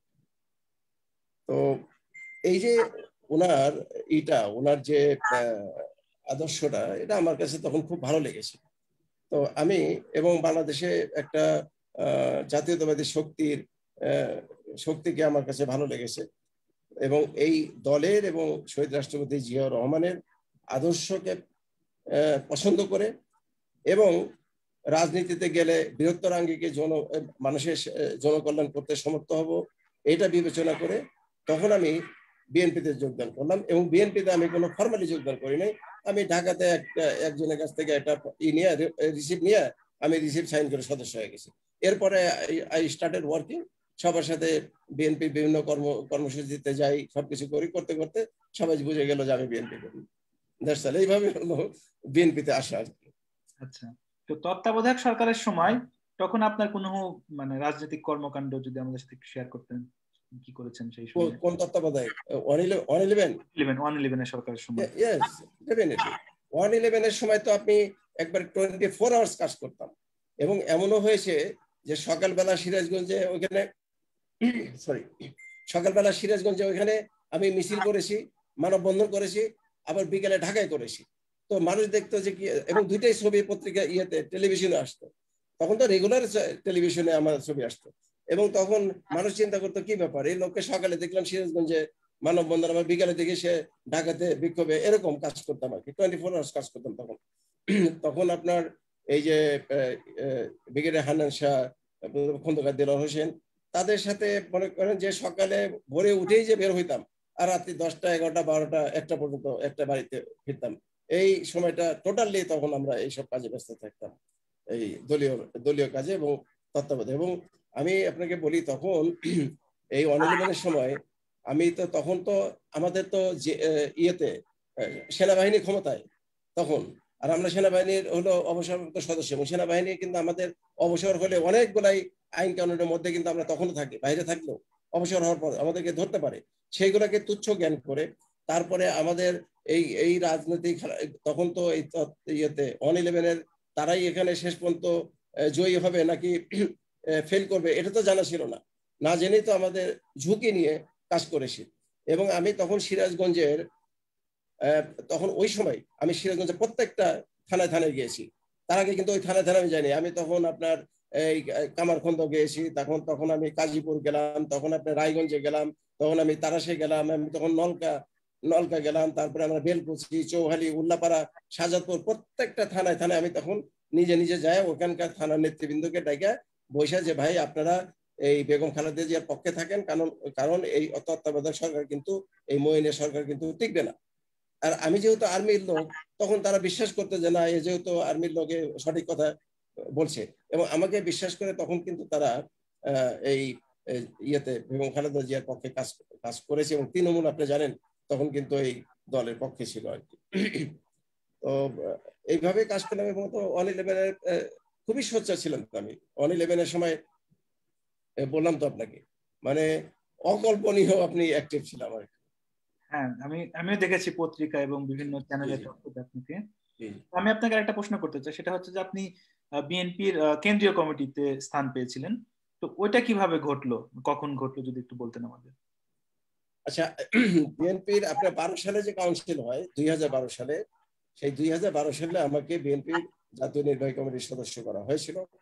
B: তো এই যে ওনার যে আদর্শটা, এটা আমার কাছে তখন খুব ভালো লেগেছে। তো আমি এবং বাংলাদেশে একটা জাতীয়তাবাদী শক্তিকে আমার কাছে ভালো লেগেছে, এবং এই দলের এবং শহীদ রাষ্ট্রপতি জিয়াউর রহমানের আদর্শকে পছন্দ করে, এবং রাজনীতিতে গেলে বৃহত্তর আঙ্গিকে মানুষের জনকল্যাণ করতে সমর্থ হব, এটা বিবেচনা করে তখন আমি বিএনপিতে যোগদান করলাম। এবং বিএনপিতে আমি কোনো ফর্মালি যোগদান করি নাই। আমি ঢাকাতে একজনের কাছ থেকে একটা রিসিপ্ট নিয়ে আমি রিসিপ্ট সাইন করে সদস্য হয়ে গেছি। এরপরে আই স্টার্টেড ওয়ার্কিং, সবার সাথে বিএনপি বিভিন্ন কর্মসূচিতে যাই, সবকিছু করতে করতে সবাই বুঝে গেল যে আমি বিএনপি করি। এইভাবে হলো বিএনপিতে আসা আর কি।
A: আচ্ছা, তো তত্ত্বাবধায়ক সরকারের সময় তখন আপনার কোনো মানে রাজনৈতিক কর্মকাণ্ড যদি আমাদের সাথে শেয়ার করতেন, কি করেছেন সেই সময়?
B: কোন তত্ত্বাবধায়ক?
A: 111 এর সরকারের সময়?
B: Yes, definitely. 111 এর সময় তো আপনি একবার 24 আওয়ার্স কাজ করতাম, এবং এমনও হয়েছে যে সকালবেলা সিরাজগঞ্জে ওইখানে আমি মিছিল করেছি, মানববন্ধন করেছি, আবার বিকেলে ঢাকায় করেছি। তো মানুষ দেখতো যে কি, এবং দুইটাই ছবি পত্রিকা টেলিভিশনে আসতো। তখন তো রেগুলার টেলিভিশনে আমার ছবি আসতো, এবং তখন মানুষ চিন্তা করতো কি ব্যাপার, এই লোককে সকালে দেখলাম সিরাজগঞ্জে মানববন্ধন, আবার বিকালে দেখে সে ঢাকাতে বিক্ষোভে। এরকম কাজ করতাম আর কি, 24 আওয়ার্স কাজ করতাম তখন। তখন আপনার এই যে ব্রিগেডিয়ার হান্নান শাহ, খন্দকার দেলোয়ার হোসেন, তাদের সাথে মনে করেন যে সকালে ভোরে উঠেই যে বের হইতাম, আর রাত্রি 10টা 11টা 12টা 1টা পর্যন্ত একটা বাড়িতে ফিরতাম। এই সময়টা টোটালি তখন আমরা এইসব কাজে ব্যস্ত থাকতাম, এই দলীয় কাজে এবং তত্ত্বাবধায়ক। এবং আমি আপনাকে বলি, তখন এই 111 সময় আমি তো তখন তো আমাদের তো যে সেনাবাহিনী ক্ষমতায় তখন, আর আমরা সেনাবাহিনীর হলো অবসরপ্রাপ্ত সদস্য, এবং সেনাবাহিনী কিন্তু আমাদের অবসর হলে অনেকগুলাই আইন কানুনের মধ্যে কিন্তু আমরা তখনও থাকি, বাইরে থাকলেও অবসর হওয়ার পর আমাদেরকে ধরতে পারে। সেইগুলোকে তুচ্ছ জ্ঞান করে তারপরে আমাদের এই রাজনৈতিক, তখন তো এই 111 তারাই এখানে শেষ পর্যন্ত জয়ী হবে নাকি ফেল করবে এটা তো জানা ছিল না। না জেনেই তো আমাদের ঝুঁকি নিয়ে কাজ করেছি। এবং আমি তখন সিরাজগঞ্জের তখন ওই সময় আমি সিরাজগঞ্জের প্রত্যেকটা থানায় গিয়েছি। তার আগে কিন্তু ওই থানায় আমি যাইনি। আমি তখন আপনার এই কামারখন্দ গিয়েছি, তখন আমি কাজীপুর গেলাম, তখন আপনার রায়গঞ্জে গেলাম, তখন আমি তারাশে গেলাম, আমি তখন নলকা গেলাম, তারপরে আমরা বেলকুচি, চৌহালি, উল্লাপাড়া, শাহজাদপুর, প্রত্যেকটা থানায় আমি তখন নিজে যায় ওখানকার থানার নেতৃবৃন্দকে ডাইকা বৈশা যে ভাই আপনারা এই বেগম খালেদা জিয়ার পক্ষে থাকেন, কারণ এই তত্ত্বাবধায়ক সরকার কিন্তু, এই মঈনের সরকার কিন্তু টিকবে না। আর আমি যেহেতু আর্মির লোক, তখন তারা বিশ্বাস করতে যে না, যেহেতু আর্মির লোকে সঠিক কথা বলছে, এবং আমাকে বিশ্বাস করে তখন কিন্তু তারা এই বেগম খালেদা জিয়ার পক্ষে কাজ করেছে। এবং তৃণমূল আপনি জানেন তখন কিন্তু এই দলের পক্ষে ছিল আর কি। তো এইভাবে কাজ করলাম। এবং তো 111 খুবই সোচ্চার ছিলাম আমি 111 সময়, বললাম তো আপনাকে, মানে অকল্পনীয় আপনি অ্যাক্টিভ ছিলাম আর কি।
A: হ্যাঁ, আমিও দেখেছি পত্রিকা এবং বিভিন্ন চ্যানেলে আপনাকে। আমি আপনাকে একটা প্রশ্ন করতে চাই, সেটা হচ্ছে যে আপনি বিএনপির কেন্দ্রীয় কমিটিতে স্থান পেয়েছিলেন, তো ওইটা কিভাবে ঘটলো, কখন ঘটলো যদি একটু বলতেন আমাদের।
B: আচ্ছা, বিএনপির আপনার 12 সালে যে কাউন্সিল হয় 2012 সালে, সেই 2012 সালে আমাকে বিএনপির জাতীয় নির্বাহী কমিটির সদস্য করা হয়েছিল।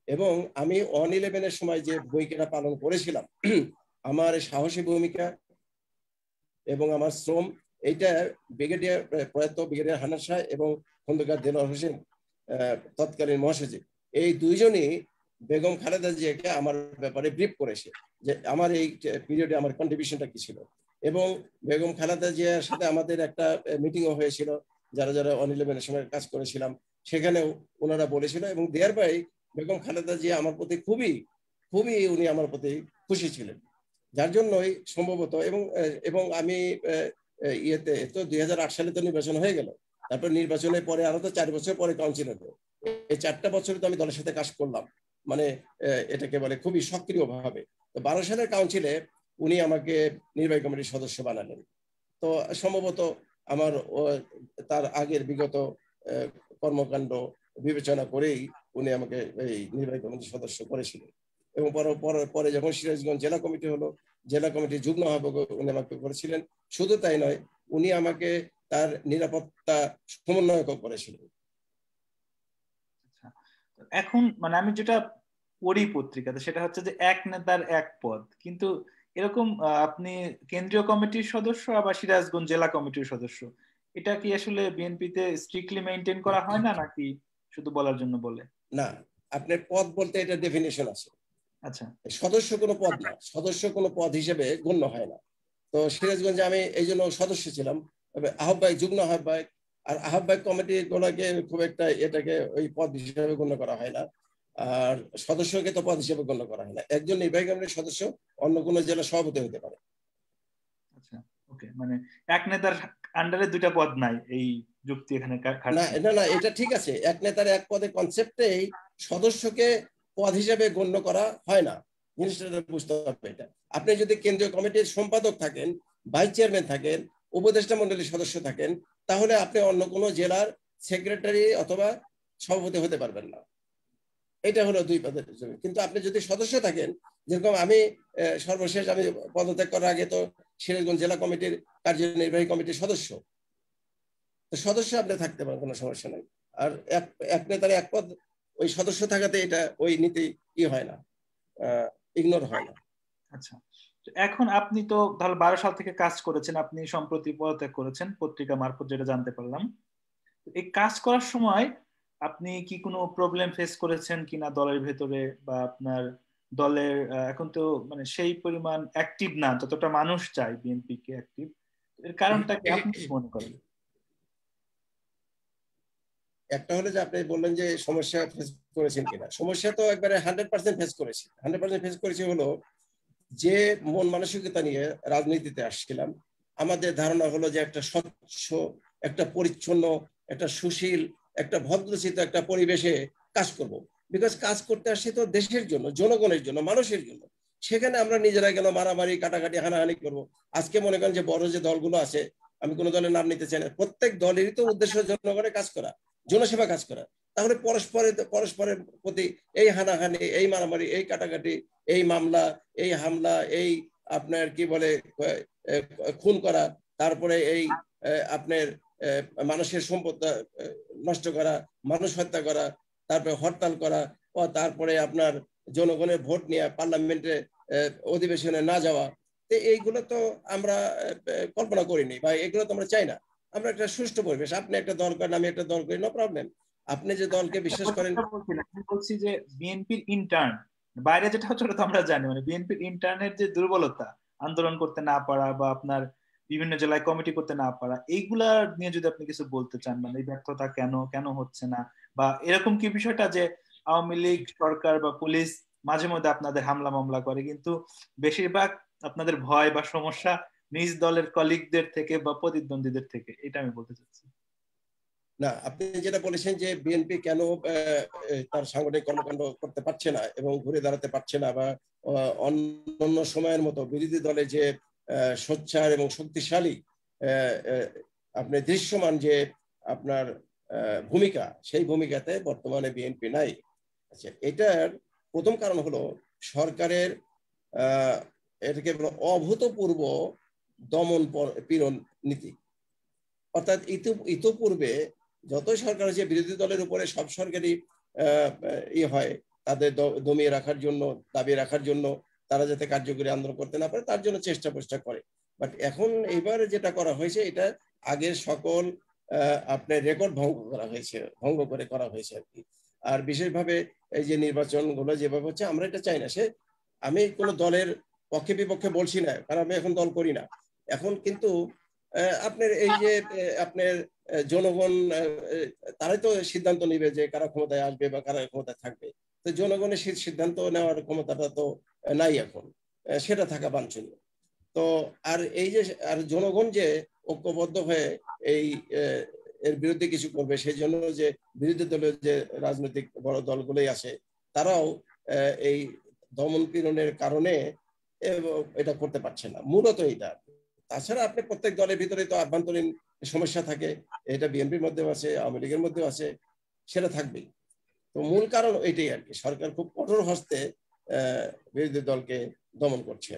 B: এবং আমি 111-এর সময় যে ভূমিকাটা পালন করেছিলাম, আমার সাহসী ভূমিকা এবং আমার শ্রম, এইটা ব্রিগেডিয়ার প্রয়াত ব্রিগেডিয়ার হান্নান শাহ এবং খন্দকার দেলোয়ার হোসেন তৎকালীন মহাসচিব, এই দুইজনই বেগম খালেদা জিয়াকে আমার ব্যাপারে ব্রিফ করেছে যে আমার এই পিরিয়ডে আমার কন্ট্রিবিউশনটা কি ছিল। এবং বেগম খালেদা জিয়ার সাথে আমাদের একটা মিটিংও হয়েছিল, যারা যারা 111-এর সময় কাজ করেছিলাম, সেখানেও ওনারা বলেছিল। এবং দেয়ার বাই বেগম খালেদা জিয়া আমার প্রতি খুবই খুবই উনি আমার প্রতি খুশি ছিলেন, যার জন্যই সম্ভবত। এবং এবং আমি ইয়েতে তো 2008 সালে তো নির্বাচন হয়ে গেল, তারপর নির্বাচনের পরে আরো তো 4 বছর পরে কাউন্সিলর, এই 4টা বছরে তো আমি দলের সাথে কাজ করলাম, মানে এটাকে বলে খুবই সক্রিয় ভাবে। তো 12 সালের কাউন্সিলে উনি আমাকে নির্বাহী কমিটির সদস্য বানালেন। তো সম্ভবত আমার তার আগের বিগত কর্মকাণ্ড বিবেচনা করেই উনি আমাকে এই নির্বাহী কমিটির সদস্য করেছিলেন। এবং পরে যখন সিরাজগঞ্জ জেলা কমিটি হলো, জেলা কমিটির যুগ্ম আহ্বায়ক উনি আমাকে করেছিলেন। শুধু তাই নয়, উনি আমাকে তার নিরাপত্তা সমন্বয়ক করেছিলেন।
A: এখন মানে আমি যেটা পড়ি পত্রিকাতে সেটা হচ্ছে যে এক নেতার এক পদ, কিন্তু এরকম আপনি কেন্দ্রীয় কমিটির সদস্য আবার সিরাজগঞ্জ জেলা কমিটির সদস্য, এটা কি আসলে বিএনপিতে স্ট্রিক্টলি মেইনটেইন করা হয় না, নাকি শুধু বলার জন্য বলে?
B: না, আপনার পদ বলতে এটা ডেফিনেশন আছে।
A: আচ্ছা,
B: সদস্য কোনো পদ না, সদস্য কোনো পদ হিসেবে গণ্য হয় না। তো সিরাজগঞ্জে আমি এই জন্য সদস্য ছিলাম, আহ্বায়ক, যুগ্ম আহ্বায়ক। আর আহ্বায়ক কমিটি গুলোকে খুব একটা এটাকে ওই পদ হিসেবে গণ্য করা হয় না, আর সদস্যকে তো পদ হিসেবে গণ্য করা হয় না। একজন নির্বাহী কমিটির সদস্য অন্য কোনো জেলা সভাপতি হতে পারে।
A: আচ্ছা, ওকে, মানে এক নেতার আন্ডারে দুইটা পদ নাই, এই যুক্তি এখানে
B: না
A: খাটছে।
B: না না, এটা ঠিক আছে, এক নেতার এক পদে কনসেপ্টেই সদস্যকে পদ হিসেবে গণ্য করা হয় না, জিনিসটা বুঝতে হবে। এটা আপনি যদি কেন্দ্রীয় কমিটির সম্পাদক থাকেন, ভাইস চেয়ারম্যান থাকেন, উপদেষ্টা মন্ডলীর সদস্য থাকেন, তাহলে আপনি অন্য কোনো জেলার সেক্রেটারি অথবা সভাপতি হতে পারবেন না। এটা হলো দুই পদের জন্য। কিন্তু আপনি যদি সদস্য থাকেন, যেরকম আমি সর্বশেষ আমি পদত্যাগ করার আগে তো সিরাজগঞ্জ জেলা কমিটির কার্যনির্বাহী কমিটির সদস্য, সদস্য আপনি থাকতে পারেন, কোনো সমস্যা নাই। আর এক নেতার এক পদ, ওই সদস্য থাকাতে এটা ওই নীতি কি হয় না, ইগনোর হয় না।
A: আচ্ছা, এখন আপনি তো তাহলে 12 সাল থেকে কাজ করেছেন, আপনি সম্প্রতি পদত্যাগ করেছেন পত্রিকা মারফত, যেটা জানতে পারলাম। এই কাজ করার সময় আপনি কি কোনো প্রবলেম ফেস করেছেন কিনা দলের ভেতরে, বা আপনার দলের এখন তো মানে সেই পরিমাণ অ্যাক্টিভ না যতটা মানুষ চায় বিএনপি কে অ্যাক্টিভ, এর কারণটা কি আপনি কি মনে করেন?
B: একটা হলো যে আপনি বললেন যে সমস্যা ফেস করেছেন কিনা, সমস্যা তো একবারে 100% ফেস করেছি। 100% ফেস করেছি হলো যে মন মানসিকতা নিয়ে রাজনীতিতে আসছিলাম। আমাদের ধারণা হলো যে একটা স্বচ্ছ, একটা পরিচ্ছন্ন, একটা সুশীল, একটা ভদ্রচিত একটা পরিবেশে কাজ করব। বিকজ কাজ করতে আসছি তো দেশের জন্য, জনগণের জন্য, মানুষের জন্য। সেখানে আমরা নিজেরা গেল মারামারি, কাটাকাটি, হানাহানি করব। আজকে মনে করেন যে বড় যে দলগুলো আছে, আমি কোনো দলের নাম নিতে চাই না, প্রত্যেক দলেরই তো উদ্দেশ্য জনগণের কাজ করা, জনসেবা কাজ করা। তাহলে পরস্পরের প্রতি এই হানাহানি, এই মারামারি, এই কাটাকাটি, এই মামলা, এই হামলা, এই আপনার কি বলে খুন করা, তারপরে এই আপনার মানুষের সম্পদ নষ্ট করা, মানুষ হত্যা করা, তারপরে হরতাল করা, ও তারপরে আপনার জনগণের ভোট নিয়ে পার্লামেন্টে অধিবেশনে না যাওয়া, এইগুলো তো আমরা কল্পনা করিনি, বা এগুলো তো আমরা চাই না। আমরা একটা সুষ্ঠু পরিবেশ, আপনি একটা দল করেন, আমি একটা দল করি, নো প্রবলেম। আপনি যে দলকে বিশ্বাস করেন।
A: আমি বলছি যে বিএনপির ইন্টার্ন, বাইরে যেটা হচ্ছে ওটা তো আমরা জানি, মানে বিএনপির ইন্টার্নের যে দুর্বলতা, আন্দোলন করতে না পারা বা আপনার বিভিন্ন জেলায় কমিটি করতে না পারা, এইগুলা নিয়ে যদি আপনি কিছু বলতে চান, মানে এই ব্যর্থতা কেন কেন হচ্ছে না, বা এরকম কি বিষয়টা যে আওয়ামী লীগ সরকার বা পুলিশ মাঝে মধ্যে আপনাদের হামলা মামলা করে, কিন্তু বেশিরভাগ আপনাদের ভয় বা সমস্যা নিজ দলের কলিগদের থেকে বা প্রতিদ্বন্দ্বীদের থেকে, এটা আমি বলতে চাচ্ছি।
B: না, আপনি যেটা বলেছেন যে বিএনপি কেন তার সাংগঠনিক কর্মকাণ্ড করতে পারছে না এবং ঘুরে দাঁড়াতে পারছে না, বা অন্য সময়ের মতো বিরোধী দলে যে সোচ্চার এবং শক্তিশালী আপনি দৃশ্যমান যে আপনার ভূমিকা, সেই ভূমিকাতে বর্তমানে বিএনপি নাই। আচ্ছা, এটার প্রথম কারণ হলো সরকারের এটাকে অভূতপূর্ব দমন পীড়ন নীতি। অর্থাৎ ইতোপূর্বে যত সরকার হচ্ছে বিরোধী দলের উপরে সব সরকারি হয়, তাদের দমিয়ে রাখার জন্য, দাবি রাখার জন্য, তারা যাতে কার্যকরী আন্দোলন করতে না পারে তার জন্য চেষ্টা করে। বাট এখন এবার যেটা করা হয়েছে এটা আগের সকল আপনার রেকর্ড ভঙ্গ করে করা হয়েছে আর কি। আর বিশেষভাবে এই যে নির্বাচনগুলো যেভাবে হচ্ছে আমরা এটা চাই না। আমি কোনো দলের পক্ষে বিপক্ষে বলছি না, কারণ আমি এখন দল করি না এখন। কিন্তু আপনার এই যে আপনার জনগণ তারাই তো সিদ্ধান্ত নিবে যে কারা ক্ষমতায় আসবে বা কারা ক্ষমতায় থাকবে। তো জনগণের সিদ্ধান্ত নেওয়ার ক্ষমতাটা তো নাই এখন, সেটা থাকা বাঞ্ছনীয়। তো আর এই যে আর জনগণ যে ঐক্যবদ্ধ হয়ে এই এর বিরুদ্ধে কিছু করবে, সেই জন্য যে বিরোধী দলের যে রাজনৈতিক বড় দলগুলোই আছে তারাও এই দমন পীড়নের কারণে এটা করতে পারছে না, মূলত এটা। তাছাড়া আপনি প্রত্যেক দলের ভিতরে তো আভ্যন্তরীণ সমস্যা থাকে, এটা বিএনপির মধ্যেও আছে, আওয়ামী লীগের মধ্যেও আছে, সেটা থাকবেই। তো মূল কারণ এটাই আর কি, সরকার খুব কঠোর হস্তে বিরোধী দলকে দমন করছে।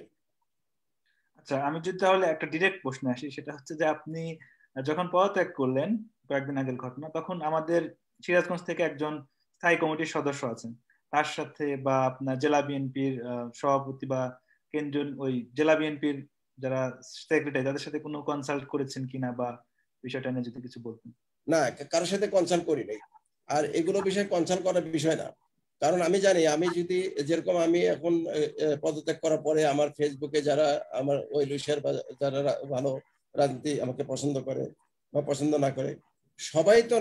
A: আচ্ছা, আমি যদি তাহলে একটা ডিরেক্ট প্রশ্ন আসি, সেটা হচ্ছে যে আপনি যখন পদত্যাগ করলেন কয়েকদিন আগের ঘটনা, তখন আমাদের সিরাজগঞ্জ থেকে একজন স্থায়ী কমিটির সদস্য আছেন, তার সাথে বা আপনার জেলা বিএনপির সভাপতি বা কেন্দ্রীয় ওই জেলা বিএনপির যারা সেক্রেটারি তাদের সাথে কোনো কনসাল্ট করেছেন কিনা, বা বিষয়টা নিয়ে যদি কিছু বলতেন।
B: না, কারোর সাথে কনসাল্ট করি নাই। আর এগুলো বিষয়ে কনসাল্ট করার বিষয় না, কারণ আমি জানি আমি যদি যেরকম আমি এখন পদত্যাগ করার পরে আমার ফেসবুকে যারা আমার ওই লুসের বা যারা ভালো রাজনীতি আমাকে পছন্দ করে বা পছন্দ না করে, সবাই তো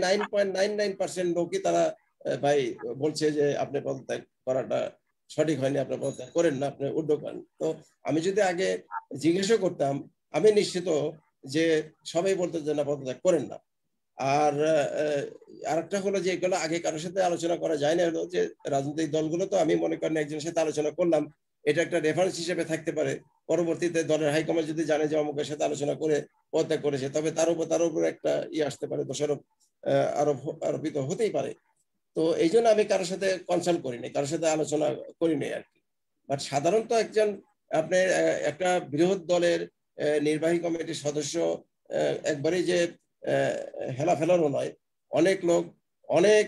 B: 99.99% লোকই তারা ভাই বলছে যে আপনি পদত্যাগ করাটা সঠিক হয়নি, আপনি পদত্যাগ করেন না, আপনি উদ্যোগ করেন। তো আমি যদি আগে জিজ্ঞাসা করতাম, আমি নিশ্চিত যে সবাই বলতো যে না, পদত্যাগ করেন না। আর আরেকটা হলো যে এগুলো আগে কারোর সাথে আলোচনা করা যায় না, হলো যে রাজনৈতিক দলগুলো তো আমি মনে করেন একজনের সাথে আলোচনা করলাম, এটা একটা রেফারেন্স হিসেবে থাকতে পারে। পরবর্তীতে দলের হাইকমান্ড যদি জানে যে অমুকের সাথে আলোচনা করে পদত্যাগ করেছে, তবে তার উপর একটা আসতে পারে, দোষারোপ আরোপিত হতেই পারে। তো এই জন্য আমি কারোর সাথে কনসাল্ট করিনি, কারোর সাথে আলোচনা করিনি আর কি। বাট সাধারণত একজন আপনি একটা বৃহৎ দলের নির্বাহী কমিটির সদস্য একবারই যে হেলা ফেলারও নয়, অনেক লোক অনেক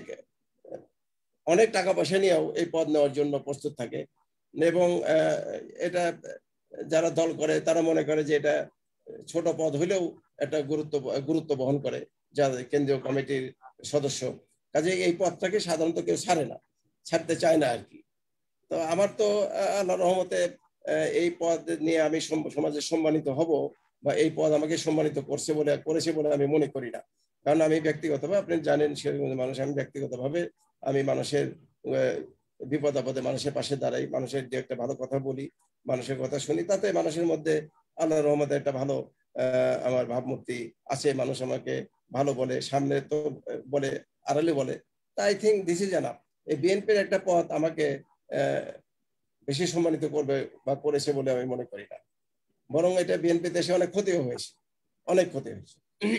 B: অনেক টাকা পয়সা নিয়েও এই পদ নেওয়ার জন্য প্রস্তুত থাকে। এবং এটা যারা দল করে তারা মনে করে যে এটা ছোট পদ হলেও একটা গুরুত্ব বহন করে, যারা কেন্দ্রীয় কমিটির সদস্য। কাজে এই পদটাকে সাধারণত কেউ ছাড়তে চায় না আর কি। তো আমার তো আল্লাহর রহমতে এই পদ নিয়ে আমি সমাজে সম্মানিত হব, বা এই পদ আমাকে সম্মানিত করেছে বলে আমি মনে করি না। কারণ আমি ব্যক্তিগতভাবে, আপনি জানেন সেরকম মানুষ, আমি ব্যক্তিগতভাবে আমি মানুষের বিপদ আপদে মানুষের পাশে দাঁড়াই, মানুষের যে একটা ভালো কথা বলি, মানুষের কথা শুনি, তাতে মানুষের মধ্যে আল্লাহর রহমতে একটা ভালো আমার ভাবমূর্তি আছে। মানুষ আমাকে ভালো বলে, সামনে তো বলে, আড়ালে বলে। I think this is enough. এই বিএনপির একটা পদ আমাকে বেশি সম্মানিত করবে বা করেছে বলে আমি মনে করি না, বরং এটা বিএনপি দেশে অনেক ক্ষতিও হয়েছে, অনেক ক্ষতি হয়েছে।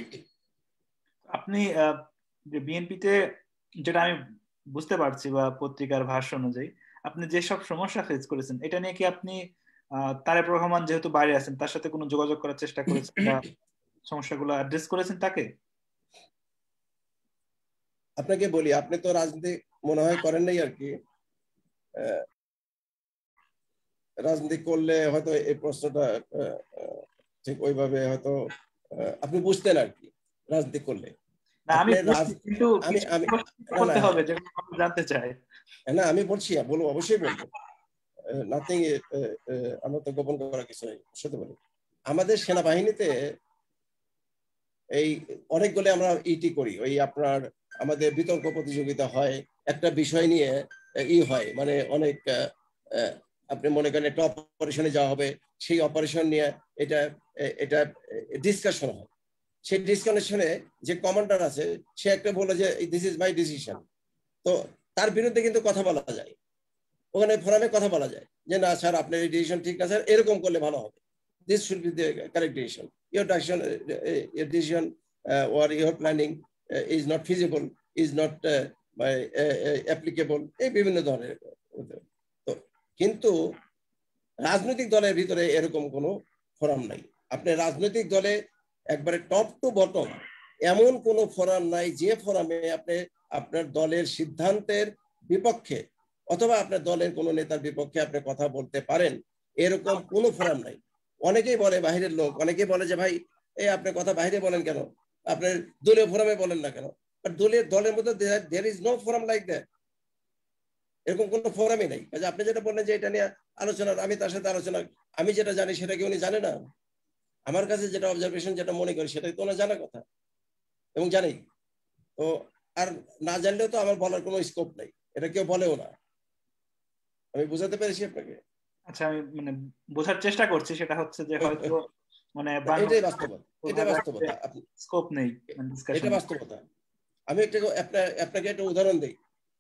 A: আপনি বিএনপিতে, যেটা আমি বুঝতে পারছি বা পত্রিকার ভাষ্য অনুযায়ী, আপনি যেসব সমস্যা ফেস করেছেন এটা নিয়ে কি আপনি তারেক রহমান যেহেতু বাইরে আছেন তার সাথে কোনো যোগাযোগ করার চেষ্টা করেছেন বা সমস্যাগুলো অ্যাড্রেস করেছেন তাকে?
B: আপনাকে বলি, আপনি তো রাজনীতি মনে হয় করেন নাই আর কি। রাজনীতি করলে হয়তো এই প্রশ্নটা ঠিক ওইভাবে হয়তো আপনি বুঝতেন আর কি, রাজনীতি করলে।
A: না, আমি কিন্তু
B: আমি
A: করতে হবে যেগুলো আমি জানতে চাই।
B: না, আমি বলছি, বলবো, অবশ্যই বলবো। নাথিং, আমরা তো গোপন করার কিছু নেই, সাথে বলি। আমাদের সেনাবাহিনীতে এই অনেকগুলো আমরা ইটি করি, ওই আপনার আমাদের বিতর্ক প্রতিযোগিতা হয়, একটা বিষয় নিয়ে হয়, মানে অনেক আপনি মনে করেন একটা অপারেশনে যাওয়া হবে, সেই অপারেশন নিয়ে এটা এটা ডিসকাশন হয়। সেই ডিসকাশনে যে কমান্ডার আছে সে একটা বলে যে দিস ইজ মাই ডিসিশন। তো তার বিরুদ্ধে কিন্তু কথা বলা যায়, ওখানে ফোরামে কথা বলা যায় যে না স্যার, আপনার এই ডিসিশন ঠিক না স্যার, এরকম করলে ভালো হবে, this should be the correct decision, your decision or your planning is not feasible, is not applicable, এই বিভিন্ন ধরনের। তো কিন্তু রাজনৈতিক দলের ভিতরে এরকম কোনো ফোরাম নাই। আপনি রাজনৈতিক দলে একবারে টপ টু বটম এমন কোনো ফোরাম নাই যে ফোরামে আপনি আপনার দলের সিদ্ধান্তের বিপক্ষে অথবা আপনার দলের কোনো নেতার বিপক্ষে আপনি কথা বলতে পারেন, এরকম কোনো ফোরাম নাই। অনেকেই বলে, বাহিরের লোক অনেকেই বলে যে ভাই এই আপনি কথা বাইরে বলেন কেন, আপনার দলীয় ফোরামে বলেন না কেন? বাট দলের মধ্যে there is no forum like that. এরকম কোনো ফোরামই নেই। আপনি যেটা বললেন যে এটা নিয়ে আলোচনা, আমি তার সাথে আলোচনা, আমি যেটা জানি সেটা কি উনি জানে না? আমার কাছে যেটা অবজারভেশন, যেটা মনে করি সেটাই তো ওনার জানার কথা, এবং জানি তো। আর না জানলেও তো আমার বলার কোনো স্কোপ নেই, এটা কেউ বলেও না। আমি বুঝাতে পেরেছি আপনাকে?
A: আচ্ছা, আমি মানে বোঝার চেষ্টা করছি, সেটা হচ্ছে যে হয়তো মানে
B: এটাই বাস্তবতা, এটা বাস্তবতা,
A: স্কোপ নেই
B: এটা
A: ডিসকাশন।
B: বাস্তবতা। আমি আপনাকে একটা উদাহরণ দিই।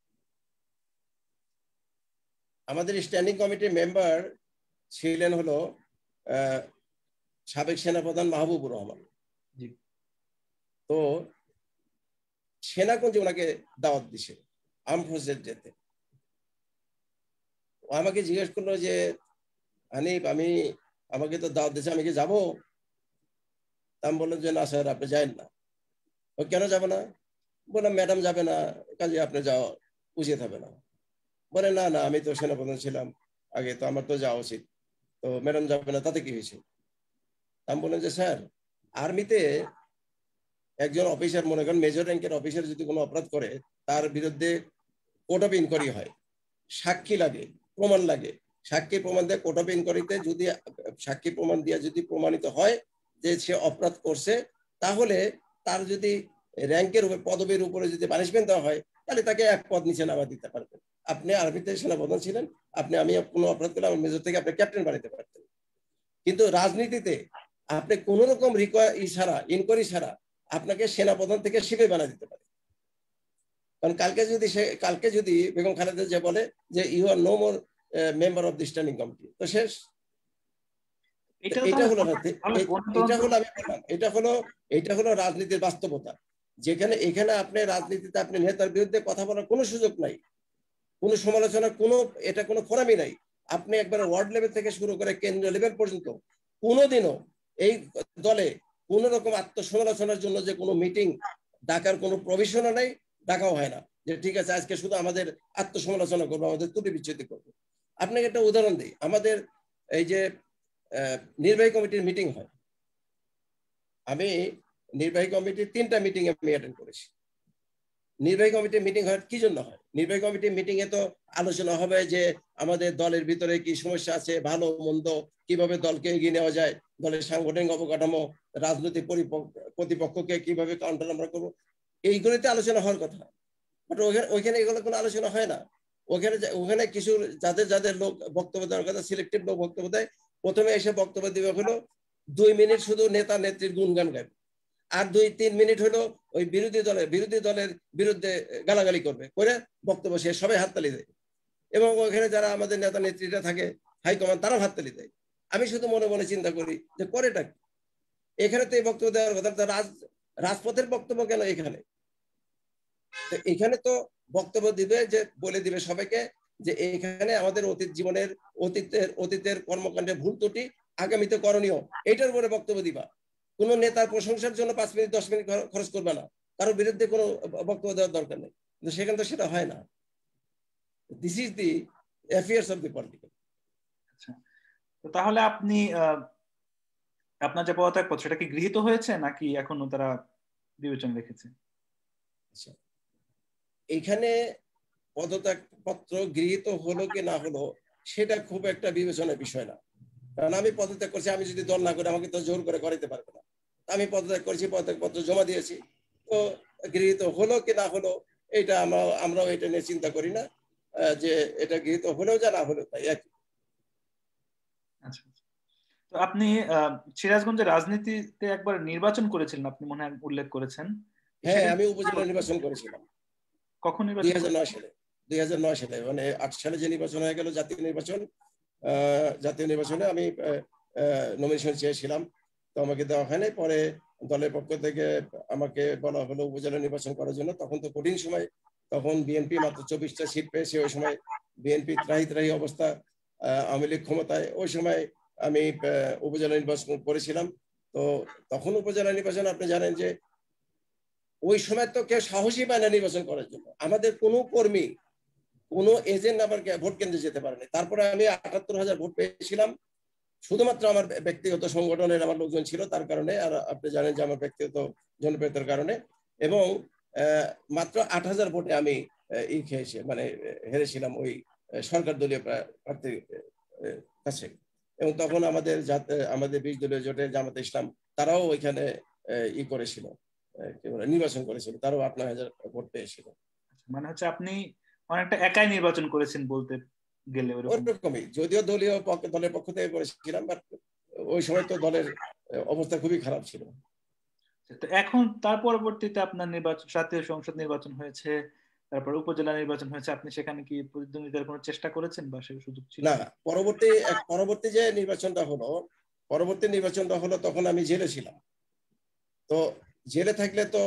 B: আমাদের স্ট্যান্ডিং কমিটির মেম্বার ছিলেন হলো সাবেক সেনাপ্রধান মাহবুবুর রহমান। তো সেনাকুঞ্জে ওনাকে দাওয়াত দিছে আর্ম ফোর্সের যেতে। আমাকে জিজ্ঞেস করলো যে হানিফ, আমাকে তো দাওয়াত দিছে, আমি কি যাবো? আমি বললাম যে না স্যার, আপনি যাবেন না। ও কেন যাবে না? বললাম ম্যাডাম যাবে না, কাজে আপনি যাওয়া উচিত হবে না। বলে না না, আমি তো সেনাপ্রধান ছিলাম আগে, তো আমার তো যাওয়া উচিত, তো ম্যাডাম যাবে না তাতে কি হয়েছে? আমি বললাম যে স্যার, আর্মিতে একজন অফিসার, মনে করেন মেজর র্যাঙ্কের অফিসার, যদি কোনো অপরাধ করে তার বিরুদ্ধে কোর্ট অফ ইনকোয়ারি হয়, সাক্ষী লাগে, প্রমাণ লাগে। সাক্ষী প্রমাণ দিয়ে কোর্ট অফ ইনকোয়ারিতে যদি সাক্ষী প্রমাণ দিয়ে যদি প্রমাণিত হয় যে সে অপরাধ করছে, তাহলে তার যদি র্যাঙ্কের উপরে, পদবীর উপরে যদি পানিশমেন্ট দেওয়া হয়, তাহলে তাকে এক পদ নিচে নামা দিতে পারবেন। আপনি আর্মিতে সেনাপ্রধান ছিলেন, আমি কোনো অপরাধ করলে আমার মেজর থেকে আপনি ক্যাপ্টেন বানাতে পারতেন। কিন্তু রাজনীতিতে আপনি কোন রকম ইনকোয়ারি ছাড়া আপনাকে সেনাপ্রধান থেকে শিবির বানা দিতে পারে। কারণ কালকে যদি বেগম খালেদা যে বলে যে you are no more member of the standing committee, তো শেষ। এটা হলো আমি বললাম, এটা হলো রাজনীতির বাস্তবতা, যেখানে এখানে আপনি রাজনীতিতে আপনি নেতার বিরুদ্ধে কথা বলার কোনো সুযোগ নাই, কোনো সমালোচনা, এটা কোনো ফোরামই নাই। আপনি একবার ওয়ার্ড লেভেল থেকে শুরু করে কেন্দ্রীয় লেভেল পর্যন্ত কোনোদিনও এই দলে কোন রকম আত্মসমালোচনার জন্য যে কোনো মিটিং ডাকার কোনো প্রভিশনও নাই, ডাকাও হয় না যে ঠিক আছে আজকে শুধু আমাদের আত্মসমালোচনা করবো, আমাদের ত্রুটি বিচ্ছুতি করবো। আপনাকে একটা উদাহরণ দিই, আমাদের এই যে নির্বাহী কমিটির মিটিং হয়, আমি নির্বাহী কমিটির 3টা মিটিং আমি অ্যাটেন্ড করেছি। নির্বাহী কমিটির মিটিং হয় কি জন্য হয়? নির্বাহী কমিটির মিটিং এ তো আলোচনা হবে যে আমাদের দলের ভিতরে কি সমস্যা আছে, ভালো মন্দ, কিভাবে দলকে এগিয়ে নেওয়া যায়, দলের সাংগঠনিক অবকাঠামো, রাজনৈতিক প্রতিপক্ষকে কিভাবে কাউন্টার আমরা করবো, এইগুলোতে আলোচনা হওয়ার কথা। বাট ওইখানে এগুলো কোনো আলোচনা হয় না। ওখানে কিছু যাদের লোক বক্তব্য দেওয়ার কথা, সিলেক্টিভ লোক বক্তব্য দেয়। প্রথমে এসে বক্তব্য দিবে হলো 2 মিনিট শুধু নেতা নেত্রীর গুণগান গাইবে, আর 2-3 মিনিট হলো ওই বিরোধী দলের বিরুদ্ধে গালাগালি করবে, করে বক্তব্য শেষ, সবাই হাততালি দেয়। এবং ওখানে যারা আমাদের নেতা নেত্রীরা থাকে, হাইকমান্ড, তারাও হাততালি দেয়। আমি শুধু মনে মনে চিন্তা করি যে করেটা কি? এখানে তো এই বক্তব্য দেওয়ার কথা, রাজপথের বক্তব্য কেন এখানে? এখানে তো বক্তব্য দিবে, যে বলে দিবে সবাইকে যে এখানে আমাদের অতীতের কর্মকাণ্ডের ভুল ত্রুটি আগামীতে করণীয়, এটার উপরে বক্তব্য দিবা। কোন নেতার প্রশংসার জন্য 5 মিনিট 10 মিনিট খরচ করবে না, কারোর বিরুদ্ধে কোনো বক্তব্য দেওয়ার দরকার নেই। কিন্তু সেখানে তো সেটা হয় না। This is the affairs of the political.
A: তো তাহলে আপনি আপনার যে পদত্যাগ পত্র, সেটা কি গৃহীত হয়েছে নাকি এখনো তারা বিবেচনা রেখেছে?
B: এখানে পদত্যাগ পত্র গৃহীত হলো কি না হলো সেটা খুব একটা বিবেচনার বিষয় না। কারণ আমি পদত্যাগ করছি, আমি যদি দল না করে আমাকে তো জোর করে করাইতে পারবে না। আমি পদত্যাগ করছি, পদত্যাগ পত্র জমা দিয়েছি, তো গৃহীত হলো কি না হলো এটা আমরাও এটা নিয়ে চিন্তা করি না, যে এটা গৃহীত হলেও যা না হলেও তাই একই।
A: আচ্ছা, তো আপনি সিরাজগঞ্জের রাজনীতিতে একবার নির্বাচন করেছিলেন, আপনি মনে হয় উল্লেখ করেছেন।
B: হ্যাঁ, আমি উপজেলা নির্বাচন করেছিলাম।
A: কখন নির্বাচন?
B: 2009 সালে। 2009 সালে, মানে 8 সালে যে নির্বাচন হয়ে গেল, জাতীয় নির্বাচনে আমি নমিনেশন চেয়েছিলাম, তো আমাকে দেওয়া হয়নি। পরে দলের পক্ষ থেকে আমাকে বলা হলো উপজেলা নির্বাচন করার জন্য। তখন তো কঠিন সময়, তখন বিএনপি মাত্র 24টা সিট পেয়েছে। ওই সময় বিএনপি ত্রাহি অবস্থা, আওয়ামী লীগ ক্ষমতায়। ওই সময় আমি উপজেলা নির্বাচন করেছিলাম। তো তখন উপজেলা নির্বাচন আপনি জানেন যে ওই সময় তো কেউ সাহসী পায় না নির্বাচন করার জন্য। আমাদের কোনো কর্মী কোনো এজেন্ট আমার ভোট কেন্দ্রে যেতে পারেনি। তারপরে আমি ৭৮,০০০ ভোট পেয়েছিলাম, শুধুমাত্র আমার ব্যক্তিগত সংগঠনের আমার লোকজন ছিল তার কারণে, আর আপনি জানেন যে আমার ব্যক্তিগত জনপ্রিয়তার কারণে, এবং মাত্র ৮,০০০ ভোটে আমি খেয়েছি, মানে হেরেছিলাম ওই সরকার দলীয় প্রার্থীর কাছে। এবং তখন আমাদের আমাদের ২০ দলীয় জোটের জামাতে ইসলাম তারাও ওইখানে করেছিল, নির্বাচন করেছিল, তারাও ৮,০০০ ভোট পেয়েছিল।
A: মানে হচ্ছে আপনি অনেকটা একাই নির্বাচন করেছেন বলতে গেলে
B: ওরকমই, যদিও দলের পক্ষ থেকে করেছিলাম, বাট ওই সময় তো দলের অবস্থা খুবই খারাপ ছিল।
A: তো এখন তার পরবর্তীতে আপনার নির্বাচন, জাতীয় সংসদ নির্বাচন হয়েছে, তারপর উপজেলা নির্বাচন হয়েছে, আপনি সেখানে কি প্রতিদ্বন্দ্বিতার কোনো চেষ্টা করেছেন বা সে সুযোগ ছিল?
B: না, পরবর্তী যে নির্বাচনটা হলো তখন আমি জেলে ছিলাম। তো জেলে থাকলে তো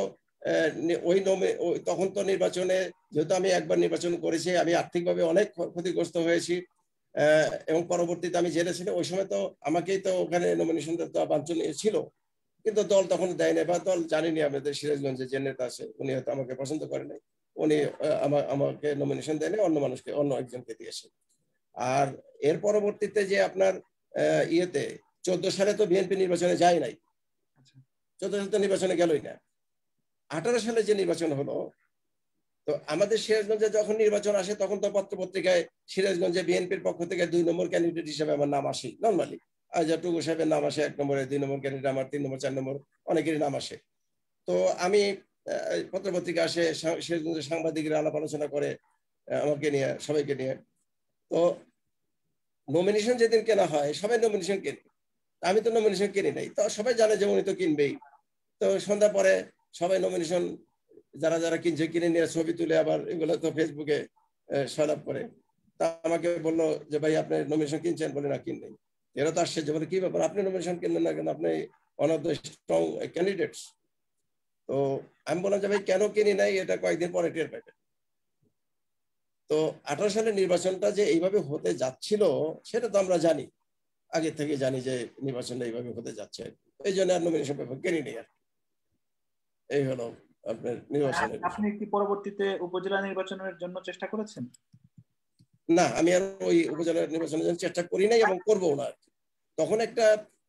B: তখন তো নির্বাচনে, যেহেতু আমি একবার নির্বাচন করেছি, আমি আর্থিকভাবে অনেক ক্ষতিগ্রস্ত হয়েছি, এবং পরবর্তীতে আমি জেলে ছিলাম। ওই সময় তো আমাকেই তো ওখানে নমিনেশন বাঞ্ছনীয় ছিল, কিন্তু দল তখন দেয় না, বা দল জানিনি আমাদের সিরাজগঞ্জে যে নেতা আছে উনি হয়তো আমাকে পছন্দ করে নাই, উনি আমাকে নমিনেশন দেয়নি, অন্য একজনকে দিয়েছে। আর এর পরবর্তীতে যে আপনার 14 সালে তো বিএনপি নির্বাচনে যায় নাই, 14 সালে তো নির্বাচনে গেলই না। 18 সালে যে নির্বাচন হলো, তো আমাদের সিরাজগঞ্জে যখন নির্বাচন আসে তখন তো পত্রপত্রিকায় সিরাজগঞ্জে বিএনপির পক্ষ থেকে 2 নম্বর ক্যান্ডিডেট হিসেবে আমার নাম আসে নর্মালি। টুকু সাহেবের নাম আসে 1 নম্বরে, 2 নম্বর ক্যান্ডিডেট আমার, 3 নম্বর, 4 নম্বর অনেকেরই নাম আসে। তো আমি পত্রপত্রিকা আসে, সিরাজগঞ্জের সাংবাদিকরা আলাপ আলোচনা করে আমাকে নিয়ে, সবাইকে নিয়ে। তো নমিনেশন যেদিন কেনা হয় সবাই নমিনেশন কেনে, আমি তো নমিনেশন কিনি নাই, তো সবাই জানে যে উনি তো কিনবেই। তো সন্ধ্যা পরে সবাই নমিনেশন যারা কিনছে কিনে নিয়ে ছবি তুলে আবার এগুলো তো ফেসবুকে সয়লাভ করে। তা আমাকে বললো যে ভাই আপনি নমিনেশন কিনছেন? বলে না, কিনবেন। এরা তো আসছে যে বলে কি ব্যাপার, আপনি নমিনেশন কিনলেন না কেন, আপনি one of the strong candidates. তো আমি বললাম যে ভাই কেন কিনি নাই, এটা কয়েকদিন পরে টের পাবেন। তো 18 সালের নির্বাচনটা যে এইভাবে হতে যাচ্ছিল সেটা তো আমরা জানি, আগে থেকে জানি যে নির্বাচনটা এইভাবে হতে যাচ্ছে, এই জন্য আর নমিনেশন পেপার কিনি নেই। আর এই হলো আপনার নির্বাচনের।
A: আপনি কি পরবর্তীতে উপজেলা নির্বাচনের জন্য চেষ্টা করেছেন?
B: না, আমি আর ওই উপজেলা নির্বাচনের জন্য চেষ্টা করি নাই এবং করবো না। তখন একটা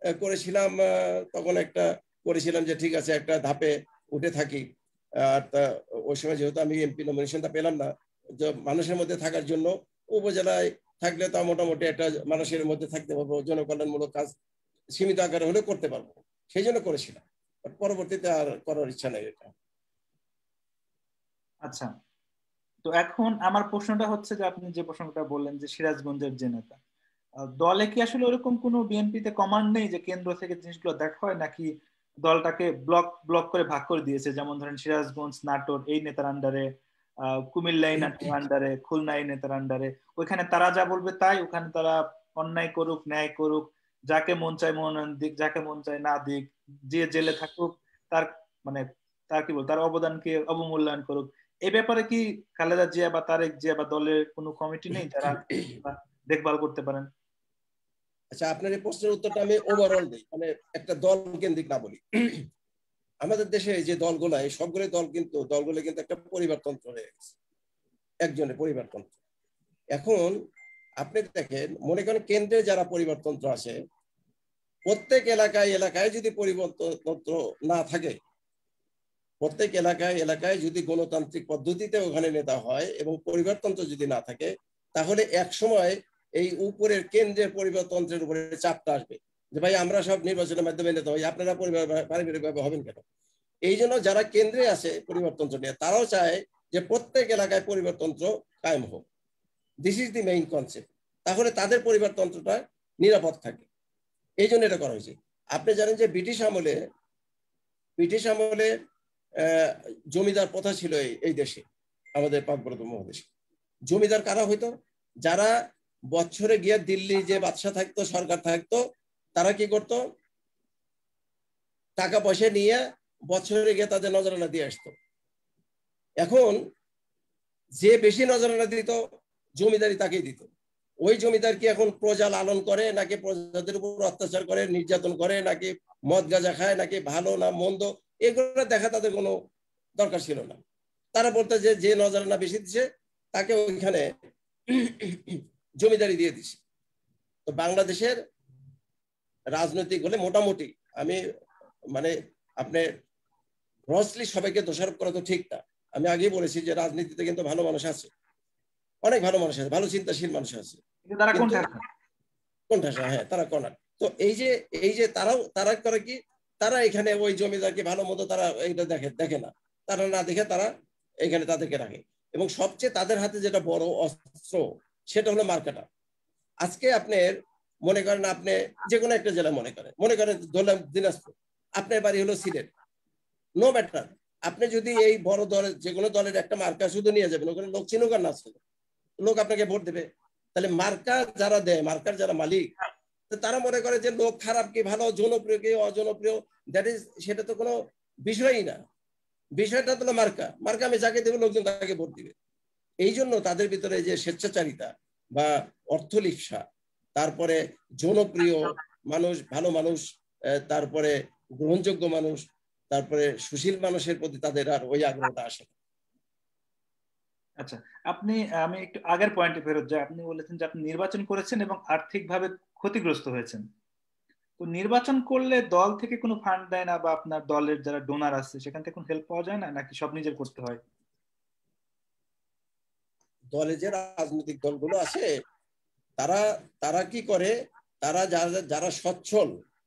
B: করেছিলাম যে ঠিক আছে একটা ধাপে উঠে থাকি। আর ওই সময় যেহেতু আমি এমপি নমিনেশনটা পেলাম না, যে মানুষের মধ্যে থাকার জন্য উপজেলায় থাকলে তা মোটামুটি একটা মানুষের মধ্যে থাকতে পারবো, জনকল্যাণমূলক কাজ সীমিত আকারে হলেও করতে পারবো, সেই জন্য করেছিলাম। পরবর্তীতে আর করার ইচ্ছা নেই এটা।
A: আচ্ছা, তো এখন আমার প্রশ্নটা হচ্ছে যে আপনি যে প্রশ্নটা বললেন যে সিরাজগঞ্জের যে নেতা, দলে কি আসলে ওরকম কোনো বিএনপিতে কমান্ড নেই যে কেন্দ্র থেকে জিনিসগুলো দেখা হয়, নাকি দলটাকে ব্লক ব্লক করে ভাগ করে দিয়েছে? যেমন ধরেন সিরাজগঞ্জ, নাটোর এই নেতার আন্ডারে, কুমিল্লা এই নেতার আন্ডারে, খুলনা এই নেতার আন্ডারে, ওইখানে তারা যা বলবে তাই, ওখানে তারা অন্যায় করুক ন্যায় করুক, যাকে মন চায় মনোনয়ন দিক, যাকে মন চায় না দিক, যে জেলে থাকুক তার মানে তার কি বল তার অবদানকে অবমূল্যায়ন করুক, এই ব্যাপারে কি খালেদা জিয়া বা তারেক জিয়া বা দলের কোনো কমিটি নেই যারা দেখভাল করতে পারেন?
B: আচ্ছা, আপনার এই প্রশ্নের উত্তরটা আমি ওভারঅল দিই, মানে একটা দল কেন্দ্রিক না বলি। আমাদের দেশে যে দলগুলো, এই সবগুলো দলগুলো কিন্তু একটা পরিবারতন্ত্র হয়ে গেছে, একজনের পরিবারতন্ত্র। এখন আপনি দেখেন, মনে করেন কেন্দ্রে যারা পরিবারতন্ত্র আছে, প্রত্যেক এলাকায় যদি পরিবারতন্ত্র না থাকে, প্রত্যেক এলাকায় যদি গণতান্ত্রিক পদ্ধতিতে ওখানে নেতা হয় এবং পরিবারতন্ত্র যদি না থাকে, তাহলে এক সময় এই উপরের কেন্দ্রের পরিবারতন্ত্রের উপরে চাপটা আসবে যে ভাই আমরা সব নির্বাচনের মাধ্যমে নেতা হই, আপনারা পারিবারিকভাবে হবেন কেন? এই জন্য যারা কেন্দ্রে আছে পরিবারতন্ত্র নিয়ে, তারাও চায় যে প্রত্যেক এলাকায় পরিবারতন্ত্র কায়েম হোক। This is the main concept. তাহলে তাদের পরিবারতন্ত্রটা নিরাপদ থাকে, এই জন্য এটা করা হয়েছে। আপনি জানেন যে ব্রিটিশ আমলে জমিদার প্রথা ছিল এই দেশে, আমাদের পার্বত্য মহাদেশে। জমিদার কারা হইতো? যারা বছরে গিয়ে দিল্লি যে বাদশা থাকতো, সরকার থাকতো, তারা কি করতো? টাকা পয়সা নিয়ে বছরে গিয়ে তাদের নজরানা দিয়ে আসতো। এখন যে বেশি নজরানা দিত জমিদারি তাকেই দিত। ওই জমিদার কি এখন প্রজা লালন করে, নাকি প্রজাদের উপর অত্যাচার করে, নির্যাতন করে, নাকি মদ গাঁজা খায়, নাকি ভালো না মন্দ, এগুলো দেখা তাদের কোনো দরকার ছিল না। তারা বলতো যে নজরানা বেশি দিচ্ছে তাকে ওইখানে জমিদারি দিয়ে দিছে। তো বাংলাদেশের রাজনৈতিক হলে মোটামুটি আমি মানে আপনি গ্রসলি সবাইকে দোষারোপ করা তো ঠিক না। আমি আগেই বলেছি যে রাজনীতিতে কিন্তু ভালো মানুষ আছে, অনেক ভালো মানুষ আছে, ভালো চিন্তাশীল মানুষ আছে,
A: তারা
B: কিন্তু
A: কোনটা?
B: কোনঠাসা, হ্যাঁ তারা কনার। তো এই যে তারা করে কি, তারা এখানে ওই জমিদারকে ভালো মতো তারা এইটা দেখে না, তারা না দেখে তারা এখানে তাদেরকে রাখে। এবং সবচেয়ে তাদের হাতে যেটা বড় অস্ত্র সেটা হলো মার্কাটা। আজকে আপনার মনে করেন, আপনি যে কোনো একটা জেলা মনে করেন ধরলাম দিনাজপুর, আপনার বাড়ি হলো সিলেট, নো ম্যাটার, আপনি যদি এই বড় দলের যে কোনো দলের একটা মার্কা শুধু নিয়ে যাবেন, ওখানে লোক চিনুক আর না চিনুক, লোক আপনাকে ভোট দেবে। তাহলে মার্কা যারা দেয়, মার্কার যারা মালিক, তারা মনে করে যে লোক খারাপ কি ভালো, জনপ্রিয় কি অজনপ্রিয়, দ্যাট ইজ, সেটা তো কোনো বিষয়ই না। বিষয়টা তো মার্কা আমি যাকে দেবো লোকজন তাকে ভোট দিবে। এই জন্য তাদের ভিতরে যে স্বেচ্ছাচারিতা বা অর্থলিপ্সা, তারপরে জনপ্রিয় মানুষ, ভালো মানুষ, তারপরে গ্রহণযোগ্য মানুষ, তারপরে সুশীল মানুষের প্রতি তাদের আর ওই আগ্রহটা আসে।
A: আচ্ছা, আমি একটু আগের পয়েন্টে ফেরত যাই। আপনি বলেছেন যে আপনি নির্বাচন করেছেন এবং আর্থিকভাবে ক্ষতিগ্রস্ত হয়েছেন। তো নির্বাচন করলে দল থেকে কোনো ফান্ড দেয় না, বা আপনার দলের যারা ডোনার আছে সেখান থেকে কোনো হেল্প পাওয়া যায় না, নাকি সব নিজের করতে হয়?
B: দলে যে রাজনৈতিক দলগুলো আছে তারা তারা কি করে, তারা যারা যারা সচ্ছল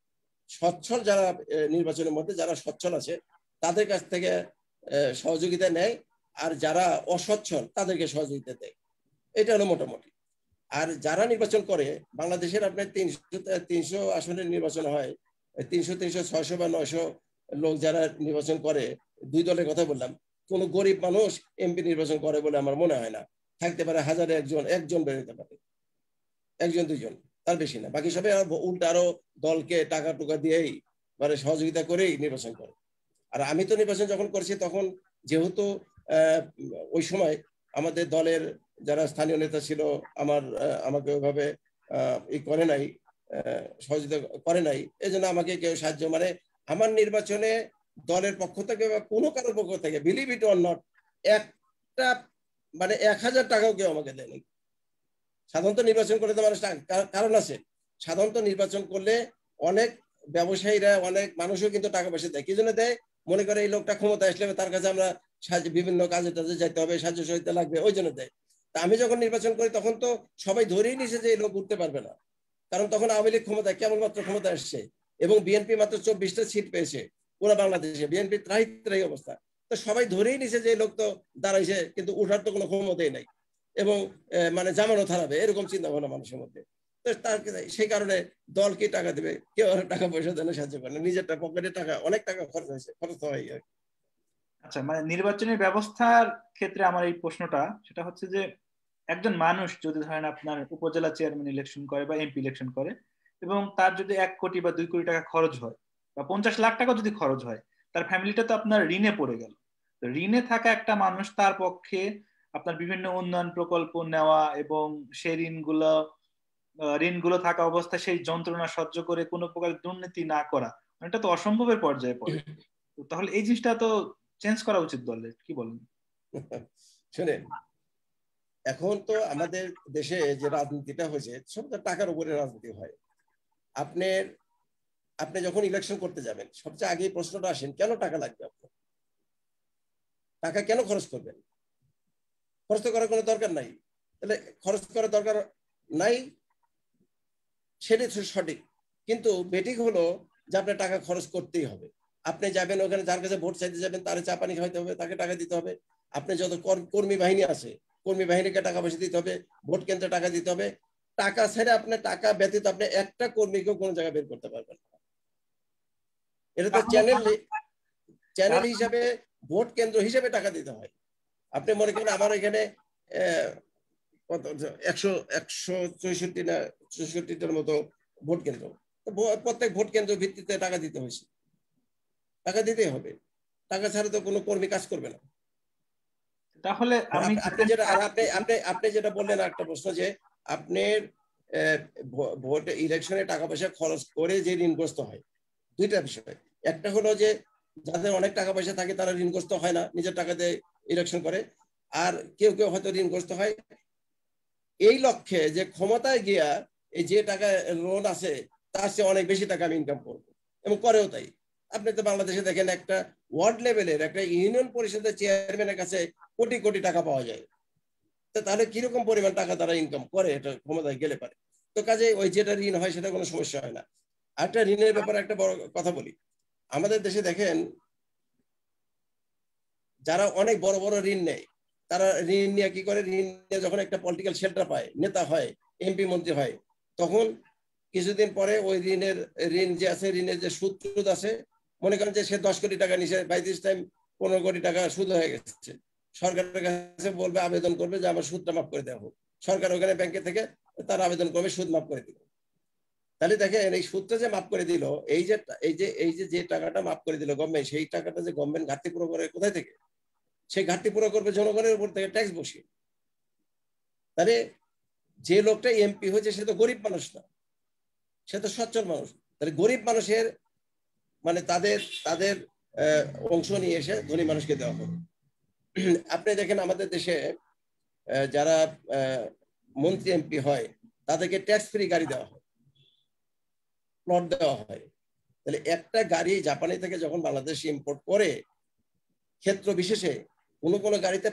B: সচ্ছল যারা নির্বাচনের মধ্যে যারা সচ্ছল আছে তাদের কাছ থেকে সহযোগিতা নেয়, আর যারা অসচ্ছল তাদেরকে সহযোগিতা দেয়। এটা হলো মোটামুটি। আর যারা নির্বাচন করে, বাংলাদেশের আপনার 300 আসনের নির্বাচন হয়, 300 600 বা 900 লোক যারা নির্বাচন করে, দুই দলের কথা বললাম, কোন গরিব মানুষ এমপি নির্বাচন করে বলে আমার মনে হয় না। থাকতে পারে হাজারে একজন বেরোতে পারে, একজন দুইজন, তার বেশি না। বাকি সবাই উল্টা আরো দলকে টাকা টুকা দিয়েই মানে সহযোগিতা করেই নির্বাচন করে। আর আমি তো নির্বাচন যখন করছি তখন যেহেতু ওই সময় আমাদের দলের যারা স্থানীয় নেতা ছিল আমাকে ওইভাবে ই করে নাই, সহযোগিতা করে নাই, এই জন্য আমাকে কেউ সাহায্য মানে আমার নির্বাচনে দলের পক্ষ থেকে বা কোনো কারোর পক্ষ থেকে, বিলিভ ইট অর নট, একটা মানে 1000 টাকাও কেউ আমাকে দেয়নি। সাধারণত নির্বাচন করলে তো মানুষ কারণ আছে, সাধারণত নির্বাচন করলে অনেক ব্যবসায়ীরা, অনেক মানুষও কিন্তু টাকা পয়সা দেয়। কি জন্য দেয়? মনে করে এই লোকটা ক্ষমতা আসলে তার কাছে আমরা বিভিন্ন কাজে টাজে যাইতে হবে, সাহায্য সহায়তা লাগবে, ওই জন্য দেয়। তা আমি যখন নির্বাচন করি তখন তো সবাই ধরেই নিছে যে এই লোক উঠতে পারবে না, কারণ তখন আওয়ামী লীগ ক্ষমতায় কেবলমাত্র ক্ষমতা আসছে এবং বিএনপি মাত্র 24টা সিট পেয়েছে পুরো বাংলাদেশে, বিএনপি ত্রাহি ত্রাহি অবস্থা। তো সবাই ধরেই নিছে যে এই লোক তো দাঁড়াইছে, কিন্তু উঠার তো কোনো ক্ষমতাই নাই এবং মানে জামানত হারাবে, এরকম চিন্তা ভাবনা মানুষের মধ্যে। তো তার সেই কারণে দলকে টাকা দেবে, কেউ আর টাকা পয়সা দেন সাহায্য করে না, নিজের পকেটে টাকা, অনেক টাকা খরচ হয়।
A: আচ্ছা, মানে নির্বাচনের ব্যবস্থার ক্ষেত্রে আমার এই প্রশ্নটা সেটা হচ্ছে যে একজন মানুষ যদি ধরেন আপনার উপজেলা চেয়ারম্যান ইলেকশন করে বা এমপি ইলেকশন করে, এবং তার যদি 1 কোটি বা 2 কোটি টাকা খরচ হয় বা 50 লাখ টাকা যদি খরচ হয়, তার ফ্যামিলিটা তো আপনার ঋণে পড়ে গেল। তো ঋণে থাকা একটা মানুষ, তার পক্ষে আপনার বিভিন্ন উন্নয়ন প্রকল্প নেওয়া এবং সেই ঋণগুলো থাকা অবস্থায় সেই যন্ত্রণা সহ্য করে কোনো প্রকার দুর্নীতি না করা, মানে এটা তো অসম্ভবের পর্যায়ে পড়ে। তো তাহলে এই জিনিসটা তো চেঞ্জ করা উচিত দলের, কি বলেন?
B: শুনেন, এখন তো আমাদের দেশে যে রাজনীতিটা হয়েছে সব টাকার উপরে রাজনীতি হয়। আপনি যখন ইলেকশন করতে যাবেন সবচেয়ে আগে প্রশ্নটা আসেন, কেন টাকা লাগবে? আপনার টাকা কেন খরচ করবেন? খরচ তো করার কোনো দরকার নাই। তাহলে খরচ করার দরকার নাই সেটাই সঠিক, কিন্তু বেঠিক হলো যে আপনার টাকা খরচ করতেই হবে। আপনি যাবেন ওখানে, যার কাছে ভোট চাইতে যাবেন তার চা পানি খাইতে হবে, তাকে টাকা দিতে হবে। আপনি যত কর্মী বাহিনী আছে, কর্মী বাহিনীকে টাকা পয়সা দিতে হবে, ভোট কেন্দ্রে টাকা দিতে হবে। টাকা ছেড়ে আপনার টাকা ব্যতীত আপনি একটা কর্মীকেও কোনো জায়গায় বের করতে পারবেন না। এটা তো চ্যানেল হিসাবে, ভোট কেন্দ্র হিসেবে টাকা দিতে হয়। আপনি মনে করেন আমার এখানে 164 না 64টার মতো ভোট কেন্দ্র, প্রত্যেক ভোট কেন্দ্র ভিত্তিতে টাকা দিতে হয়েছে, টাকা দিতেই হবে। টাকা ছাড়া তো কোনো কর্মী কাজ করবে না।
A: তাহলে আমি
B: আপনি যেটা বললেন একটা প্রশ্ন, যে আপনার ভোট ইলেকশনে টাকা পয়সা খরচ করে যে ঋণগ্রস্ত হয়, দুইটা বিষয়। একটা হলো যে যাদের অনেক টাকা পয়সা থাকে তারা ঋণগ্রস্ত হয় না, নিজের টাকা দিয়ে ইলেকশন করে। আর কেউ কেউ হয়তো ঋণগ্রস্ত হয় এই লক্ষ্যে যে ক্ষমতায় গিয়া এই যে টাকা লোন আছে তার চেয়ে অনেক বেশি টাকা আমি ইনকাম করবো, এবং করেও তাই। আপনি তো বাংলাদেশে দেখেন একটা ওয়ার্ড লেভেলের একটা ইউনিয়ন পরিষদের চেয়ারম্যানের কাছে কোটি কোটি টাকা পাওয়া যায়। তাহলে কিরকম পরিমাণ টাকা তারা ইনকাম করে এটা ক্ষমতায় গেলে পারে। তো কাজে ওই যেটা ঋণ হয় সেটা কোনো সমস্যা হয় না। একটা ঋণের ব্যাপারে একটা বড় কথা বলি, আমাদের দেশে দেখেন যারা অনেক বড় বড় ঋণ নেয় তারা ঋণ নিয়ে কি করে, ঋণ নিয়ে যখন একটা পলিটিক্যাল শেল্টার পায়, নেতা হয়, এমপি মন্ত্রী হয়, তখন কিছুদিন পরে ওই ঋণ যে আছে, ঋণের যে সুদ টুদ আছে, মনে করেন যে সে 10 কোটি টাকা নিছে, বাই দিস টাইম 15 কোটি টাকা সুদ হয়ে গেছে, সরকারের কাছে বলবে, আবেদন করবে যে আমার সুদটা মাফ করে দেওয়া হোক। সরকার ওখানে ব্যাংকে থেকে তার আবেদন করবে সুদ মাফ করে দিল। তাহলে দেখেন এই সুদটা যে মাফ করে দিল, যে টাকাটা মাফ করে দিল গভর্নমেন্ট, সেই টাকাটা যে গভর্নমেন্ট ঘাটতি পুরো করে কোথায় থেকে? সেই ঘাটতি পুরো করবে জনগণের উপর থেকে ট্যাক্স বসিয়ে। তাহলে যে লোকটা এমপি হয়েছে সে তো গরিব মানুষ না, সে তো সচ্ছল মানুষ। তাহলে গরিব মানুষের মানে তাদের তাদের অংশ নিয়ে এসে ধনী মানুষকে দেওয়া হবে। আপনি দেখেন আমাদের দেশে যারা মন্ত্রী এমপি হয় তাদেরকে ট্যাক্স ফ্রি গাড়ি দেওয়া হয়, প্লট দেওয়া হয়। তাহলে একটা গাড়ি জাপানি থেকে যখন বাংলাদেশ ইম্পোর্ট করে, ক্ষেত্র বিশেষে কোনো কোনো গাড়িতে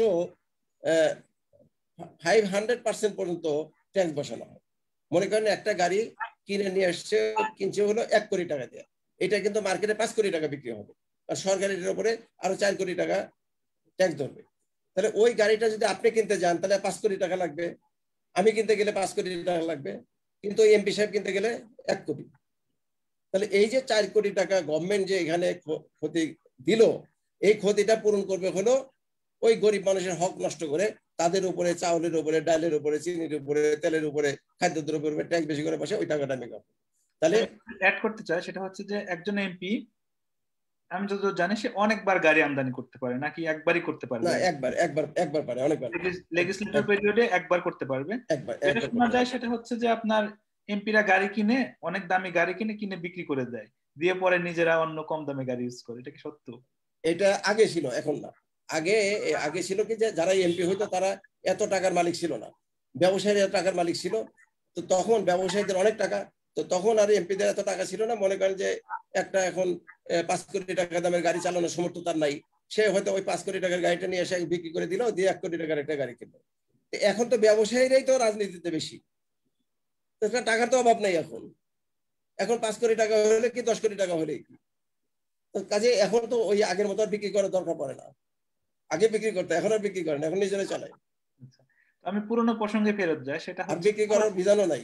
B: 500% পর্যন্ত ট্যাক্স বসানো হয়। মনে করেন একটা গাড়ি কিনে নিয়ে আসছে, কিনছে হলো 1 কোটি টাকা দিয়ে, এটা কিন্তু মার্কেটে 5 কোটি টাকা বিক্রি হবে, আর সরকারের উপরে আরো 4 কোটি টাকা ট্যাক্স ধরবে। তাহলে ওই গাড়িটা যদি আপনি কিনতে যান তাহলে 5 কোটি টাকা লাগবে, আমি কিনতে গেলে 5 কোটি টাকা লাগবে, কিন্তু এমপি সাহেব কিনতে গেলে 1 কোটি। তাহলে এই যে 4 কোটি টাকা গভর্নমেন্ট যে এখানে ক্ষতি দিল, এই ক্ষতিটা পূরণ করবে হলো ওই গরিব মানুষের হক নষ্ট করে তাদের উপরে চাউলের উপরে, ডালের উপরে, চিনির উপরে, তেলের উপরে, খাদ্যদ্রব্যের উপরে ট্যাক্স বেশি করে বসে ওই টাকাটা আমি পাবো। তাহলে
A: অ্যাড করতে চাই, সেটা হচ্ছে যে একজন এমপি আমি যতদূর জানি সে অনেকবার গাড়ি আমদানি করতে পারে, নাকি একবারই করতে পারবে?
B: না, একবার পারে, অনেকবার
A: লেজিসলেটিভ পিরিয়ডে একবার করতে পারবে। যেটা শোনা যায় সেটা হচ্ছে যে আপনার এমপিরা গাড়ি কিনে, অনেক দামি গাড়ি কিনে কিনে বিক্রি করে দেয়, দিয়ে পরে নিজেরা অন্য কম দামে গাড়ি ইউজ করে। এটা কি সত্য?
B: এটা আগে ছিল, এখন না। আগে আগে ছিল কি যে যারা এমপি হইতো তারা এত টাকার মালিক ছিল না, ব্যবসায়ীরা টাকার মালিক ছিল। তো তখন ব্যবসায়ীদের অনেক টাকা, তো তখন আর এমপিদের এত টাকা ছিল না। মনে করেন যে একটা এখন 5 কোটি টাকা দামের গাড়ি চালানোর সামর্থ্য তার নাই, সে হয়তো ওই 5 কোটি টাকার গাড়িটা নিয়ে এসে বিক্রি করে দিল, দিয়ে 1 কোটি টাকার একটা গাড়ি কিনলো। এখন তো ব্যবসায়ীরাই তো রাজনীতিতে বেশি, টাকার তো অভাব নাই এখন। এখন 5 কোটি টাকা হলে কি 10 কোটি টাকা হলে কি, কাজে এখন তো ওই আগের মতো বিক্রি করার দরকার পড়ে না। আগে বিক্রি করতে, এখন আর বিক্রি করেন, এখন নিজেরাই চালায়।
A: আমি পুরনো প্রসঙ্গে ফেরত যাই, সেটা হচ্ছে
B: বিক্রি করার বিধানও নাই।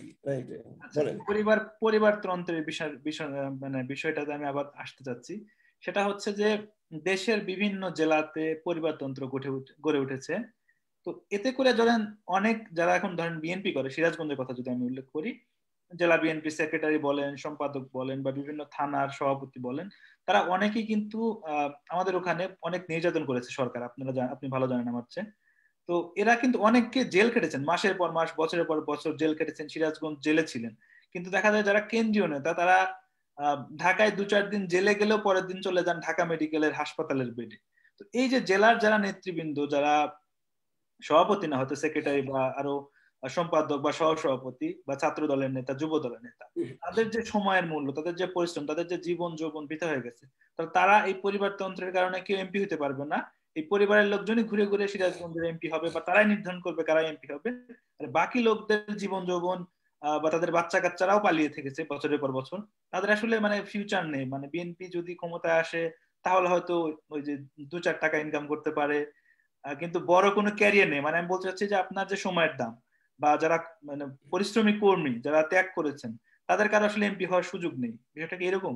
A: পরিবারতন্ত্রের মানে বিষয়টাতে আমি আবার আসতে চাচ্ছি। সেটা হচ্ছে যে দেশের বিভিন্ন জেলাতে পরিবারতন্ত্র গড়ে উঠেছে। তো এতে করে ধরেন অনেক যারা এখন ধরেন বিএনপি করে, সিরাজগঞ্জের কথা যদি আমি উল্লেখ করি, জেলা বিএনপি সেক্রেটারি বলেন, সম্পাদক বলেন, বা বিভিন্ন থানার সভাপতি বলেন, তারা অনেকেই কিন্তু আমাদের ওখানে অনেক নির্যাতন করেছে সরকার, আপনি ভালো জানেন আমার চেয়ে। তো এরা কিন্তু অনেককে জেল কেটেছেন, মাসের পর মাস, বছরের পর বছর জেল কেটেছেন, সিরাজগঞ্জ জেলে ছিলেন। কিন্তু দেখা যায় যারা কেন্দ্রীয় নেতা তারা ঢাকায় 2-4 দিন জেলে গেলেও পরের দিন চলে যান ঢাকা মেডিকেলের হাসপাতালের বেডে। তো এই যে জেলার যারা নেতৃবৃন্দ, যারা সভাপতি না, হয়তো সেক্রেটারি বা আরো সম্পাদক বা সহসভাপতি বা ছাত্র দলের নেতা, যুব দলের নেতা, তাদের যে সময়ের মূল্য, তাদের যে পরিশ্রম, তাদের যে জীবন যৌবন বৃথা হয়ে গেছে, তারা এই পরিবারতন্ত্রের কারণে কেউ এমপি হতে পারবে না। এই পরিবারের লোকজনই ঘুরে ঘুরে সিরাজগঞ্জের এমপি হবে, বা তারাই নির্ধারণ করবে কারা এমপি হবে। আর বাকি লোকদের জীবন যৌবন বা তাদের বাচ্চা কাচ্চারাও পালিয়ে থেকেছে বছরের পর বছর, তাদের আসলে মানে ফিউচার নেই। মানে বিএনপি যদি ক্ষমতায় আসে তাহলে হয়তো ওই যে 2-4 টাকা ইনকাম করতে পারে, কিন্তু বড় কোনো ক্যারিয়ার নেই। মানে আমি বলতে চাচ্ছি যে আপনার যে সময়ের দাম, বা যারা মানে পরিশ্রমী কর্মী যারা ত্যাগ করেছেন, তাদের কারো আসলে এমপি হওয়ার সুযোগ নেই। বিষয়টা কি এরকম?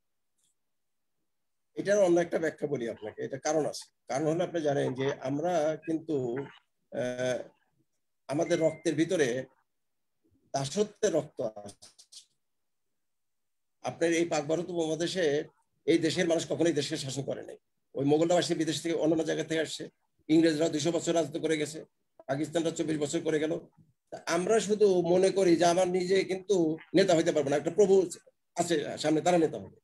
B: এটার অন্য একটা ব্যাখ্যা বলি আপনাকে, এটা কারণ আছে। কারণ হলো আপনি জানেন যে আমরা কিন্তু আমাদের রক্তের ভিতরে দাসত্বের রক্ত আছে। আপনার এই পাক ভারত উপমহাদেশে এই দেশের মানুষ কখনোই দেশকে শাসন করে নাই। ওই মোগলরা আসছে বিদেশ থেকে, অন্যান্য জায়গা থেকে আসছে, ইংরেজরা 200 বছর রাজত্ব করে গেছে, পাকিস্তানরা 24 বছর করে গেল। আমরা শুধু মনে করি যে আমার নিজে কিন্তু নেতা হইতে পারবো না, একটা প্রভু আছে সামনে, তারা নেতা হবে।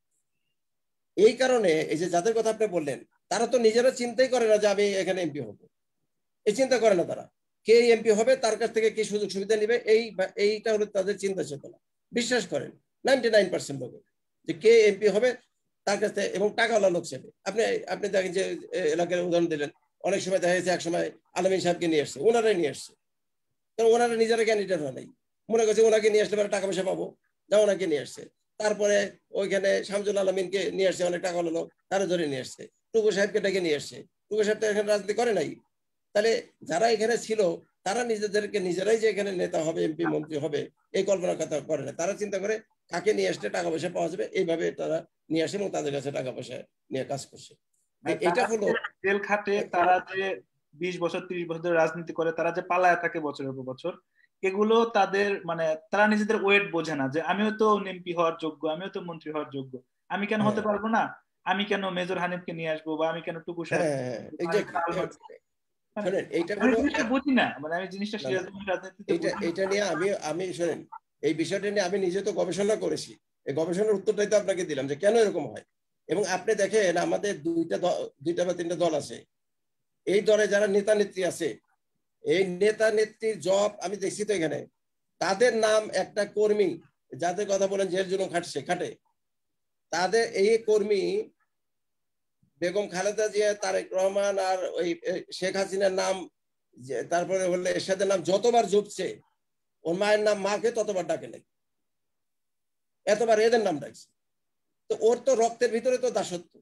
B: এই কারণে এই যে যাদের কথা আপনি বললেন, তারা তো নিজেরা চিন্তাই করে না যে আমি এখানে এমপি হবো। এই চিন্তা করে না তারা। কে এমপি হবে, তার কাছ থেকে কি সুযোগ সুবিধা নিবে, এইটা হলো তাদের চিন্তা চেতনা। বিশ্বাস করেন 99% লোক যে কে এমপি হবে তার কাছ থেকে, এবং টাকাওয়ালা লোক সেবে। আপনি দেখেন যে এলাকার উদাহরণ দিলেন, অনেক সময় দেখা গেছে একসময় আলামিন সাহেবকে নিয়ে আসছে, ওনারাই নিয়ে আসছে, কারণ ওনারা নিজেরা ক্যান্ডিডেট হয় নাই, মনে করছে ওনাকে নিয়ে আসলে টাকা পয়সা পাবো, যা ওনাকে নিয়ে আসছে। তারপরে ওইখানে শামসুল আলমিনকে নিয়ে আসছে, অনেক টাকা হলো, তারা ধরে নিয়ে আসছে। টুকু সাহেবকে ডেকে নিয়ে আসছে, টুকু সাহেব তো এখানে রাজনীতি করে নাই। তাহলে যারা এখানে ছিল তারা নিজেদেরকে নিজেরাই যে এখানে নেতা হবে, এমপি মন্ত্রী হবে, এই কল্পনা কথা করে না। তারা চিন্তা করে কাকে নিয়ে আসলে টাকা পয়সা পাওয়া যাবে, এইভাবে তারা নিয়ে আসে এবং তাদের কাছে টাকা পয়সা নিয়ে কাজ করছে। এটা হলো
A: জেল খাটে তারা যে 20 বছর 30 বছর ধরে রাজনীতি করে, তারা যে পালায় থাকে বছরের পর বছর, এগুলো তাদের মানে তারা নিজেদের ওয়েট বোঝে না যে আমিও তো এমপি হওয়ার যোগ্য, আমিও তো মন্ত্রী হওয়ার যোগ্য, আমি কেন হতে পারবো না, আমি কেন মেজর হানিফকে নিয়ে আসবো, বা আমি কেন টুকু সাহেব
B: এইটা হলো
A: বুঝি না। মানে আমি জিনিসটা
B: এইটা নিয়ে আমি শোনেন, এই বিষয়টা নিয়ে আমি নিজে তো গবেষণা করেছি। এই গবেষণার উত্তরটাই তো আপনাকে দিলাম যে কেন এরকম হয়। এবং আপনি দেখেন আমাদের দুইটা বা তিনটা দল আছে, এই দলে যারা নেতা নেত্রী আছে, এই নেতা নেত্রীর জব আমি দেখছি তো এখানে, তাদের নাম একটা কর্মী যাদের কথা বলেন জেল জুলুম খাটে, তাদের এই কর্মী বেগম খালেদা জিয়া, তারেক রহমান আর ওই শেখ হাসিনার নাম, তারপরে হলে এরশাদের নাম যতবার জপছে, ওর মায়ের নাম মাকে ততবার ডাকে নাই, এতবার এদের নাম ডাকছে। তো ওর তো রক্তের ভিতরে তো দাসত্ব।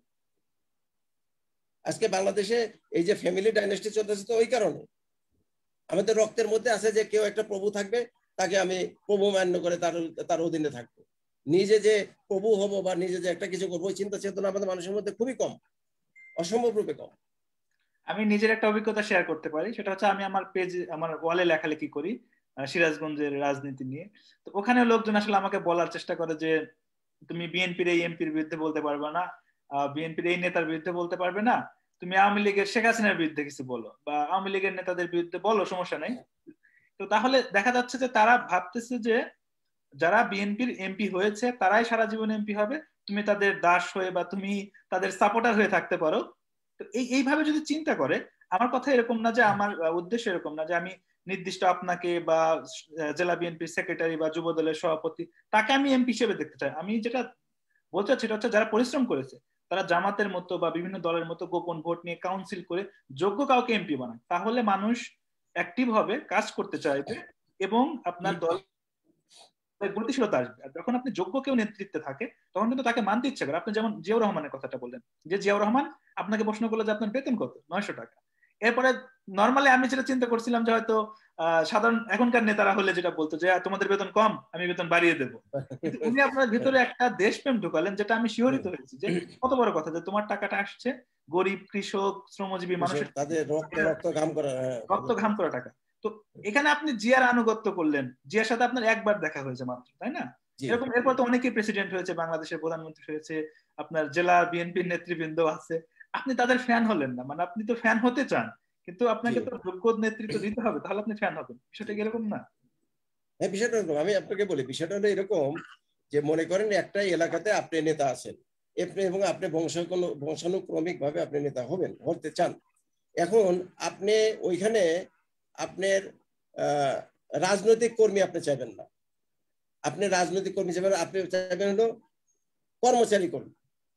B: আজকে বাংলাদেশে এই যে ফ্যামিলি ডাইনেস্টি চলতেছে তো ওই কারণে। আমাদের রক্তের মধ্যে আছে যে কেউ একটা প্রভু থাকবে, তাকে আমি প্রভু মান্য করে তার অধীনে থাকবো। নিজে যে প্রভু হব বা নিজে যে একটা কিছু করবো, ওই চিন্তা চেতনা আমাদের মানুষের মধ্যে খুবই কম, অসম্ভব রূপে কম।
A: আমি নিজের একটা অভিজ্ঞতা শেয়ার করতে পারি, সেটা হচ্ছে আমি আমার পেজে, আমার ওয়ালে লেখালেখি করি সিরাজগঞ্জের রাজনীতি নিয়ে। তো ওখানে লোকজন আসলে আমাকে বলার চেষ্টা করে যে তুমি বিএনপির এই এমপির বিরুদ্ধে বলতে পারবে না, বিএনপির এই নেতার বিরুদ্ধে বলতে পারবে না, তুমি আওয়ামী লীগের শেখ হাসিনার বিরুদ্ধে কিছু বলো, বা আওয়ামী লীগের নেতাদের বিরুদ্ধে বলো, সমস্যা নেই। তো তাহলে দেখা যাচ্ছে যে তারা ভাবতেছে যে যারা বিএনপির এমপি হয়েছে তারাই সারা জীবন এমপি হবে, তুমি তাদের দাস হয়ে বা তুমি তাদের সাপোর্টার হয়ে থাকতে পারো। তো এইভাবে যদি চিন্তা করে, আমার কথা এরকম না যে, আমার উদ্দেশ্য এরকম না যে আমি নির্দিষ্ট আপনাকে বা জেলা বিএনপির সেক্রেটারি বা যুব দলের সভাপতি তাকে আমি এমপি হিসেবে দেখতে চাই। আমি যেটা বলতে চাচ্ছি সেটা হচ্ছে যারা পরিশ্রম করেছে, তারা জামাতের মতো বা বিভিন্ন দলের মতো গোপন ভোট নিয়ে কাউন্সিল করে যোগ্য কাউকে এমপি বানায়, তাহলে মানুষ অ্যাক্টিভ হবে, কাজ করতে চাইবে, এবং আপনার দল গতিশীলতা আসবে। আর যখন আপনি যোগ্য কেউ নেতৃত্বে থাকে, তখন কিন্তু তাকে মানতে ইচ্ছে করে। আপনি যেমন জিয়াউর রহমানের কথাটা বললেন, যে জিয়াউর রহমান আপনাকে প্রশ্ন করলো যে আপনার বেতন কত, 900 টাকা। এরপরে নর্মালি আমি যেটা চিন্তা করছিলাম যে হয়তো সাধারণ এখনকার নেতারা হলে যেটা বলতো যে তোমাদের বেতন কম, আমি বেতন বাড়িয়ে দেবো। কিন্তু উনি আপনার ভিতরে একটা দেশপ্রেম ঢুকালেন, যেটা আমি শিহরিত হয়েছি যে কত বড় কথা, যে তোমার টাকাটা আসছে গরিব, কৃষক, শ্রমজীবী মানুষের
B: তাদের রক্ত
A: ঘাম করা টাকা। তো এখানে আপনি জিয়ার আনুগত্য করলেন, জিয়ার সাথে আপনার একবার দেখা হয়েছে মাত্র, তাই না? এরকম এরপর তো অনেকেই প্রেসিডেন্ট হয়েছে, বাংলাদেশের প্রধানমন্ত্রী হয়েছে, আপনার জেলা বিএনপির নেতৃবৃন্দ আছে, আপনি তাদের ফ্যান হলেন না। মানে আপনি তো ফ্যান হতে চান, কিন্তু আপনাকে তো যোগ্য নেতৃত্ব দিতে হবে, তাহলে আপনি ফ্যান হবেন। বিষয়টা কি এরকম না?
B: হ্যাঁ, বিষয়টা এরকম। আমি আপনাকে বলি, বিষয়টা হলো এরকম যে মনে করেন একটা এলাকাতে আপনি নেতা আছেন, এবং আপনি বংশানুক্রমিক ভাবে আপনি নেতা হতে চান। এখন আপনি ওইখানে আপনার রাজনৈতিক কর্মী আপনি চাইবেন না, আপনি রাজনৈতিক কর্মী চাইবেন, আপনি চাইবেন হলো কর্মচারী কর্মী,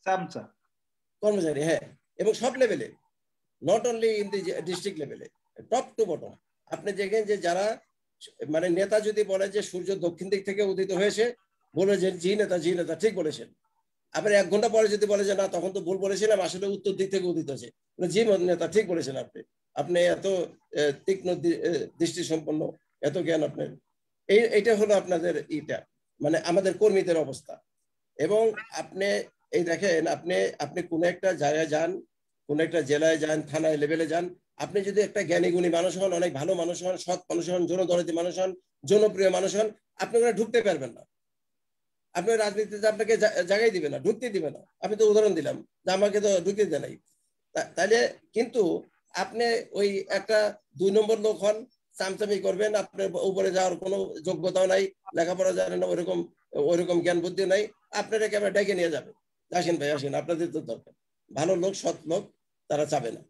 B: কর্মচারী। হ্যাঁ, এবং সব লেভেলে, not only in the district লেভেলে, টপ টু বটম। আপনি দেখেন যে যারা মানে নেতা যদি বলে যে সূর্য দক্ষিণ দিক থেকে উদিত হয়েছে, বলে যে জি নেতা ঠিক বলেছেন। আবার 1 ঘন্টা পরে যদি বলে যে না তখন তো ভুল বলেছিলাম, আসলে উত্তর দিক থেকে উদিত হয়েছে, জি নেতা ঠিক বলেছেন, আপনি এত তীক্ষ্ণ দৃষ্টি সম্পন্ন, এত জ্ঞান আপনার। এইটা হলো আপনাদের মানে আমাদের কর্মীদের অবস্থা। এবং আপনি এই দেখেন, আপনি কোন একটা জায়গায় যান, কোন একটা জেলায় যান, থানায় লেভেলে যান, আপনি যদি একটা জ্ঞানী গুণী মানুষ হন, অনেক ভালো মানুষ হন, সৎ মানুষ হন, জনদরদী মানুষ হন, জনপ্রিয় মানুষ হন, আপনি ওখানে ঢুকতে পারবেন না। আপনার রাজনীতিতে আপনাকে জায়গায় দিবে না, ঢুকতে দিবে না। আমি তো উদাহরণ দিলাম যে আমাকে তো ঢুকতে দেয় নাই। তাহলে কিন্তু আপনি ওই একটা 2 নম্বর লোক হন, চামচামি করবেন, আপনার উপরে যাওয়ার কোনো যোগ্যতাও নাই, লেখাপড়া জানেন না, ওইরকম জ্ঞান বুদ্ধি নাই, আপনারা একেবারে ডেকে নিয়ে যাবে, আসেন ভাই আসেন, আপনাদের তো দরকার। ভালো লোক, সৎ লোক তারা চাবে না।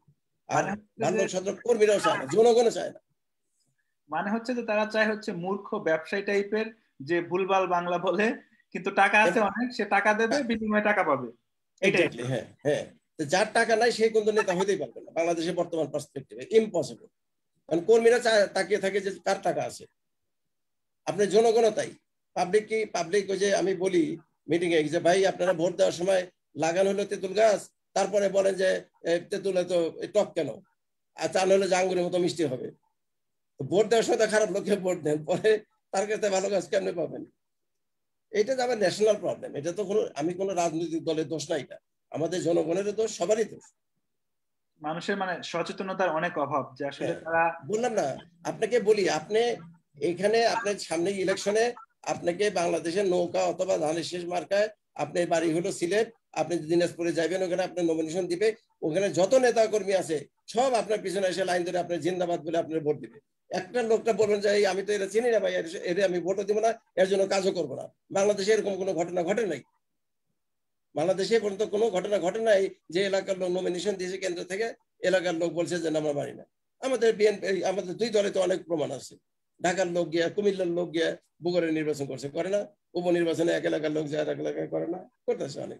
B: আর ভালো সদর কর্মীরাও চায় না, জনগণও চায় না।
A: মানে হচ্ছে যে তারা চায় হচ্ছে মূর্খ ব্যবসায়ী টাইপের, যে ভুলভাল বাংলা বলে, কিন্তু টাকা আছে অনেক, সে টাকা দেবে, বিনিময়ে টাকা পাবে।
B: এক্স্যাক্টলি, হ্যাঁ হ্যাঁ। যার টাকা নাই সে কিন্তু নেতা হইতেই পারবে না বাংলাদেশের বর্তমান পার্সপেক্টিভে, ইম্পসিবল। কারণ কর্মীরা তাকিয়ে থাকে যে কার টাকা আছে। আপনি জনগণও তাই, পাবলিক ওই যে আমি বলি মিটিং এ যে ভাই আপনারা ভোট দেওয়ার সময় লাগানো হলো তেঁতুল গাছ, তারপরে বলেন যে তেঁতুলে তো টক কেন, আর তা নাহলে যে আঙ্গুরের মতো মিষ্টি হবে। ভোট দেওয়ার সময় খারাপ লোককে ভোট দেন, পরে তার কাছে ভালো গাছ কেমনে পাবেন? এটা তো আমার ন্যাশনাল প্রবলেম। এটা তো আমি কোনো রাজনৈতিক দলের দোষ না, এটা আমাদের জনগণের দোষ, সবারই দোষ।
A: মানুষের মানে সচেতনতার অনেক অভাব, যে আসলে তারা,
B: বললাম না আপনাকে, বলি আপনি এখানে আপনার সামনে ইলেকশনে আপনাকে বাংলাদেশের নৌকা অথবা ধানের শেষ মার্কায়, আপনার বাড়ি হলো সিলেট, আপনি দিনাজপুরে যাবেন, ওখানে আপনার নমিনেশন দিবে, ওখানে যত নেতা কর্মী আছে সব আপনার পিছনে এসে লাইন ধরে আপনার জিন্দাবাদ বলে আপনার ভোট দিবে। একটা লোকটা বলবেন যে আমি তো এটা চিনি না ভাই, এর আমি ভোটও দিব না, এর জন্য কাজও করবো না। বাংলাদেশে এরকম কোনো ঘটনা ঘটে নাই। বাংলাদেশে পর্যন্ত কোনো ঘটনা ঘটে নাই যে এলাকার লোক নমিনেশন দিয়েছে কেন্দ্র থেকে, এলাকার লোক বলছে যে আমরা মানি না। আমাদের বিএনপি, আমাদের দুই দলে তো অনেক প্রমাণ আছে। ঢাকার লোক গিয়া, কুমিল্লার লোক গিয়া বুগরে নির্বাচন করছে, করে না? উপনির্বাচনে এক এলাকার লোক যায় এক এলাকায় করে না, করতেছে অনেক।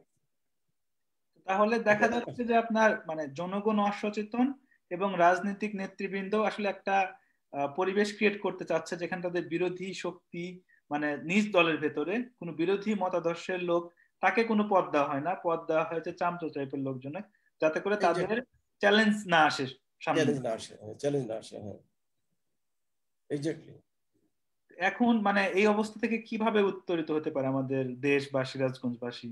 A: তাহলে দেখা যাচ্ছে যে আপনার মানে জনগণ অসচেতন এবং রাজনৈতিক নেতৃবৃন্দ আসলে একটা পরিবেশ ক্রিয়েট করতে চাচ্ছে যেখানে তাদের বিরোধী শক্তি, মানে নিজ দলের ভেতরে কোনো বিরোধী মতাদর্শের লোক, তাকে কোনো পদ দেওয়া হয় না, পদ দেওয়া হয়েছে চামচো টাইপের লোকজনে, যাতে করে তাদের চ্যালেঞ্জ না আসে সামনে।
B: চ্যালেঞ্জ না আসে, হ্যাঁ এক্স্যাক্টলি।
A: এখন মানে এই অবস্থা থেকে কিভাবে উত্তরিত হতে পারে আমাদের দেশ বা সিরাজগঞ্জবাসী?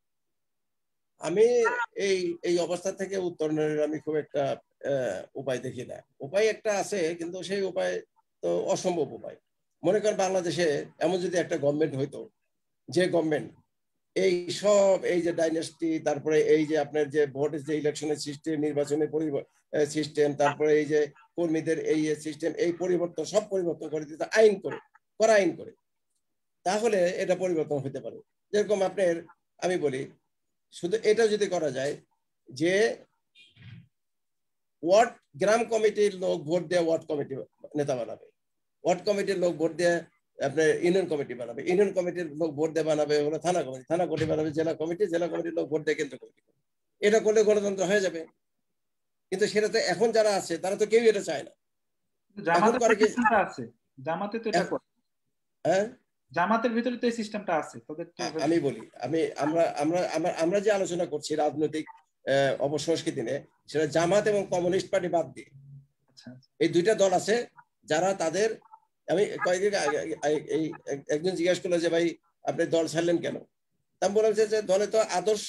B: আমি এই এই অবস্থা থেকে উত্তরণের আমি খুব একটা উপায় দেখি না। উপায় একটা আছে, কিন্তু সেই উপায় তো অসম্ভব উপায়। মনে করেন বাংলাদেশে এমন যদি একটা গভর্নমেন্ট হইতো, যে গভর্নমেন্ট এই সব এই যে ডাইনেস্টি, তারপরে এই যে আপনার যে ভোটের যে ইলেকশনের সিস্টেম, নির্বাচনের সিস্টেম, তারপরে এই যে কর্মীদের এই সিস্টেম, এই পরিবর্তন সব পরিবর্তন করে দিতে, আইন করে, করা আইন করে, তাহলে এটা পরিবর্তন হতে পারে। যেরকম আপনার আমি বলি, শুধু এটা যদি করা যায় যে ওয়ার্ড গ্রাম কমিটির লোক ভোট দেওয়া ওয়ার্ড কমিটি নেতা বানাবে, ওয়ার্ড কমিটির লোক ভোট দেওয়া আপনার ইউনিয়ন কমিটি বানাবে, ইউনিয়ন কমিটির লোক ভোট দিয়ে বানাবে হলো থানা কমিটি, থানা কমিটি বানাবে জেলা কমিটি, জেলা কমিটির লোক ভোট দিয়ে কেন্দ্র কমিটি। এটা করলে গণতন্ত্র হয়ে যাবে। কিন্তু সেটা তো এখন যারা আছে তারা তো কেউ এটা চায় না। এখন করে কি
A: জামাতে তো এটা করে,
B: হ্যাঁ,
A: জামাতের ভিতরে তো এই সিস্টেমটা আছে তাদের।
B: আমি বলি, আমরা যে আলোচনা করছি রাজনৈতিক অপসংস্কৃতি নিয়ে, সেটা জামাত এবং কমিউনিস্ট পার্টি বাদ দিয়ে এই দুইটা দল আছে যারা তাদের, আমি কয়েকদিন এই একজন জিজ্ঞাসা করলো যে ভাই আপনি দল ছাড়লেন কেন? আমি বললাম যে দলে তো আদর্শ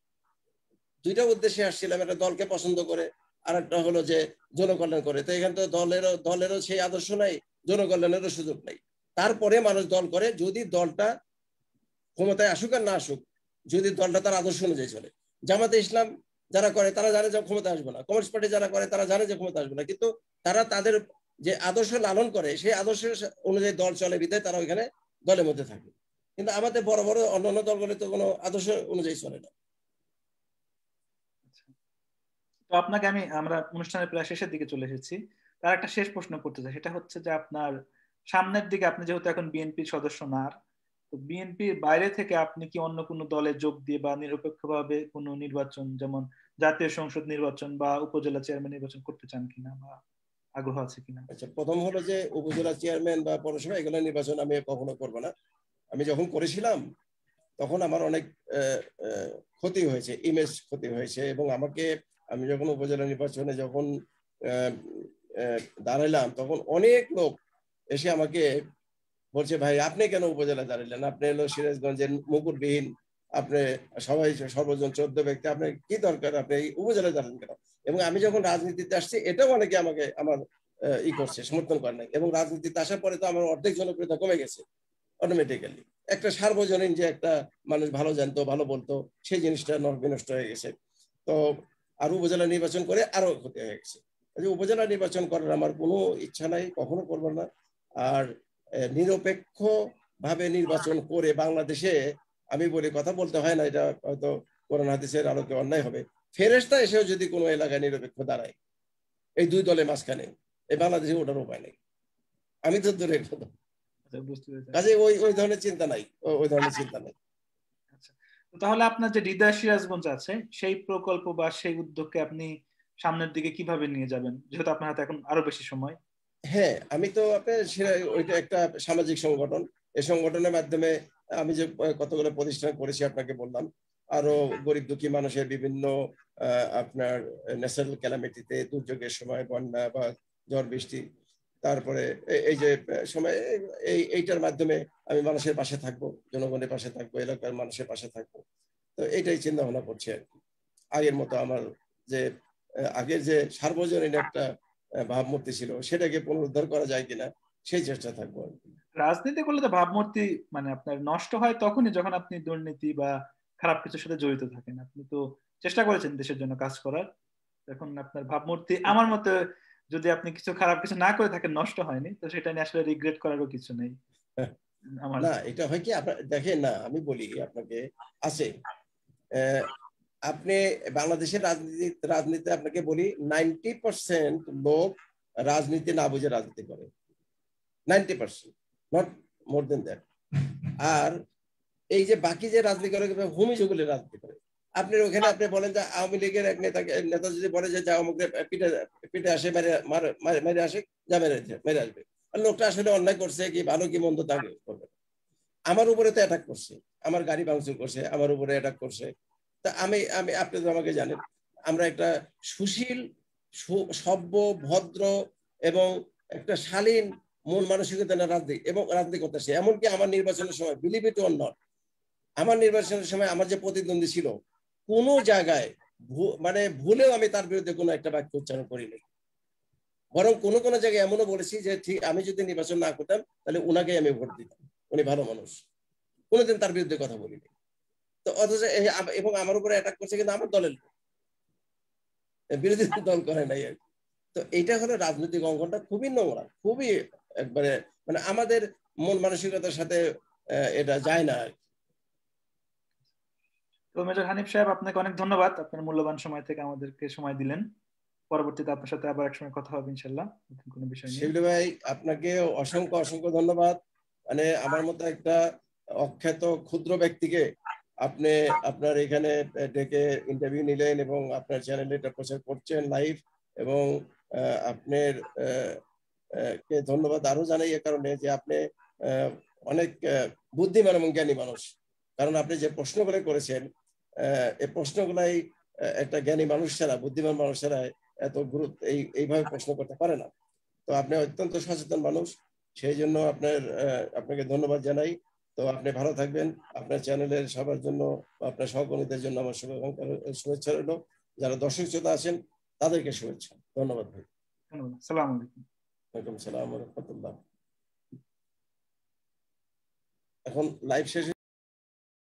B: দুইটা উদ্দেশ্যে আসছিলাম, একটা দলকে পছন্দ করে, আর একটা হলো যে জনকল্যাণ করে। তো এখানে তো দলেরও সেই আদর্শ নাই, জনকল্যাণেরও সুযোগ নাই। তারপরে মানুষ দল করে যদি দলটা ক্ষমতায় আসুক আর না আসুক, যদি দলটা তার আদর্শ অনুযায়ী চলে। জামাতে ইসলাম যারা করে তারা জানে যে ক্ষমতা আসবে না, কমিউনিস্ট পার্টি যারা করে তারা জানে যে ক্ষমতা আসবে না, কিন্তু তারা তাদের যে আদর্শ লালন করে সেই আদর্শ অনুযায়ী দল চলে, বিধায় তারা ওইখানে দলের মধ্যে থাকে। কিন্তু আমাদের বড় বড় অন্যান্য দলগুলো তো কোনো আদর্শ অনুযায়ী চলে না।
A: তো আপনাকে আমরা অনুষ্ঠানের প্রায় শেষের দিকে চলে এসেছি, তার একটা শেষ প্রশ্ন করতে চাই। সেটা হচ্ছে যে আপনার সামনের দিকে, আপনি যেহেতু এখন বিএনপির সদস্য না, তো বিএনপির বাইরে থেকে আপনি কি অন্য কোনো দলে যোগ দিয়ে বা নিরপেক্ষভাবে কোনো নির্বাচন, যেমন জাতীয় সংসদ নির্বাচন বা উপজেলা চেয়ারম্যান নির্বাচন করতে চান কিনা বা আগ্রহ আছে কিনা?
B: আচ্ছা, প্রথম হলো যে উপজেলা চেয়ারম্যান বা পৌরসভা এগুলো নির্বাচন আমি কখনো করবো না। আমি যখন করেছিলাম তখন আমার অনেক ক্ষতি হয়েছে, ইমেজ ক্ষতি হয়েছে, এবং আমি যখন উপজেলা নির্বাচনে যখন দাঁড়াইলাম তখন অনেক লোক এসে আমাকে বলছে ভাই আপনি কেন উপজেলা দাঁড়াইলেন, আপনি হলো সিরাজগঞ্জের মুকুটবিহীন, আপনি সবাই সর্বজন 14 ব্যক্তি, আপনার কি দরকার, আপনি এই উপজেলায় দাঁড়ালেন কেন? এবং আমি যখন রাজনীতিতে আসছি এটাও অনেকে আমাকে আমার করছে, সমর্থন করে নাই। এবং রাজনীতিতে আসার পরে তো আমার অর্ধেক জনপ্রিয়তা কমে গেছে অটোমেটিক্যালি। একটা সার্বজনীন যে একটা মানুষ ভালো জানতো, ভালো বলতো, সেই জিনিসটা বিনষ্ট হয়ে গেছে। তো আর উপজেলা নির্বাচন করে আরো ক্ষতি হয়ে গেছে। উপজেলা নির্বাচন করার আমার কোনো ইচ্ছা নাই, কখনো করবো না। আর নিরপেক্ষ ভাবে নির্বাচন করে বাংলাদেশে, আমি বলি কথা বলতে হয় না, এটা হয়তো কোরআন হাদিসের আলোকে অন্যায় হবে, ফেরেশতা এসেও যদি কোনো এলাকায় নিরপেক্ষ দাঁড়ায়, এই দুই দলের মাঝখানে এই বাংলাদেশে ওঠার উপায় নেই। আমি তো দূরে কাজে ওই ওই ধরনের চিন্তা নাই, ওই ধরনের চিন্তা নাই।
A: তাহলে আপনার যে হৃদয় সিরাজগঞ্জ আছে সেই প্রকল্প বা সেই উদ্যোগকে আপনি সামনের দিকে কিভাবে নিয়ে যাবেন, যেহেতু আপনার হাতে এখন আরো বেশি সময়?
B: হ্যাঁ, আমি তো আপনার ওইটা একটা সামাজিক সংগঠন। এই সংগঠনের মাধ্যমে আমি যে কতগুলো প্রতিষ্ঠান করেছি আপনাকে বললাম, আরো গরিব দুঃখী মানুষের বিভিন্ন আপনার ন্যাচারাল ক্যালামিটিতে, দুর্যোগের সময়, বন্যা বা ঝড় বৃষ্টি, তারপরে এই যে সময় এইটার মাধ্যমে আমি মানুষের পাশে থাকবো, জনগণের পাশে থাকবো, এলাকার মানুষের পাশে থাকবো। তো এইটাই চিন্তা ভাবনা করছি আর কি। আগের মতো আমার যে আগের যে সার্বজনীন একটা ভাবমূর্তি ছিল সেটাকে পুনরুদ্ধার করা যায় কিনা সেই চেষ্টা থাকবো।
A: রাজনীতি করলে তো ভাবমূর্তি মানে আপনার নষ্ট হয় তখনই যখন আপনি দুর্নীতি বা খারাপ কিছুর সাথে জড়িত থাকেন। আপনি তো চেষ্টা করেছেন দেশের জন্য কাজ করার, এখন আপনার ভাবমূর্তি আমার মতে যদি আপনি কিছু খারাপ কিছু না করে থাকেন নষ্ট হয়নি, তো সেটা নিয়ে আসলে রিগ্রেট করারও কিছু নেই আমার।
B: না, এটা হয় কি আপনার দেখেন না, আমি বলি আপনাকে আছে আপনি বাংলাদেশের রাজনীতি আপনাকে বলি 90% লোক রাজনীতি না বুঝে রাজনীতি করে, 90%, নট মোর দেন দ্যাট। আর এই যে বাকি যে রাজনীতি করে ভূমি জঙ্গলের রাজনীতি করে, আপনি ওখানে আপনি বলেন যে আওয়ামী লীগের এক নেতা যদি বলে যে অমুকে পিঠে আসে মেরে আসে, যা মেরে আসবে, আর লোকটা আসলে অন্যায় করছে কি ভালো কি মন্দ তাকে করবে। আমার উপরে তো অ্যাটাক করছে, আমার গাড়ি ভাঙচুর করছে, আমার উপরে অ্যাটাক করছে। তা আমি আমি আপনি তো আমাকে জানেন, আমরা একটা সুশীল, সভ্য, ভদ্র এবং একটা শালীন মন মানসিকতা রাজনীতি করতেছে। এমনকি আমার নির্বাচনের সময়, বিলিভ ইট অর নট, আমার নির্বাচনের সময় আমার যে প্রতিদ্বন্দ্বী ছিল কোন জায়গায় মানে ভুলেও আমি তার বিরুদ্ধে কোনো একটা বাক্য উচ্চারণ করিনি। বরং কোন কোন জায়গায় এমনও বলেছি যে ঠিক আমি যদি নির্বাচন না করতাম তাহলে উনাকেই আমি ভোট দিতাম, উনি ভালো মানুষ, কোনোদিন তার বিরুদ্ধে কথা বলিনি। তো অথচ এবং আমার উপরে অ্যাটাক করছে কিন্তু আমার দলের বিরোধী দল করে নাই আর কি। তো এইটা হলো রাজনৈতিক অঙ্গনটা খুবই নোংরা, খুবই একবারে মানে আমাদের মন মানসিকতার সাথে এটা যায় না আর কি।
A: তো মেজর হানিফ সাহেব, আপনাকে অনেক ধন্যবাদ, আপনার মূল্যবান সময় থেকে আমাদেরকে সময় দিলেন। পরবর্তীতে আপনার সাথে আবার একসময় কথা হবে ইনশাল্লাহ নতুন কোনো বিষয় নিয়ে।
B: শিবলি ভাই, আপনাকে অসংখ্য অসংখ্য ধন্যবাদ। মানে আমার মতো একটা অখ্যাত ক্ষুদ্র ব্যক্তিকে আপনি আপনার এখানে ডেকে ইন্টারভিউ নিলেন এবং আপনার চ্যানেলে এটা প্রচার করছেন লাইভ, এবং আপনার কে ধন্যবাদ আরো জানাই এ কারণে যে আপনি অনেক বুদ্ধিমান এবং জ্ঞানী মানুষ। কারণ আপনি যে প্রশ্নগুলো করেছেন এই প্রশ্নগুলাই একটা জ্ঞানী মানুষ ছাড়া, বুদ্ধিমান মানুষ ছাড়া এত গুরুত্ব এইভাবে প্রশ্ন করতে পারে না। তো আপনি অত্যন্ত সচেতন মানুষ, সেই জন্য আপনাকে ধন্যবাদ জানাই। তো আপনি ভালো থাকবেন, আপনার চ্যানেলের সবার জন্য, আপনার সহকর্মীদের জন্য আমার শুভেচ্ছা রইল, যারা দর্শক শ্রোতা আছেন তাদেরকে শুভেচ্ছা। ধন্যবাদ ভাই।
A: ধন্যবাদ। আসসালামু আলাইকুম।
B: ওয়ালাইকুম সালাম ওয়া রাহমাতুল্লাহ। এখন লাইভ শেষ।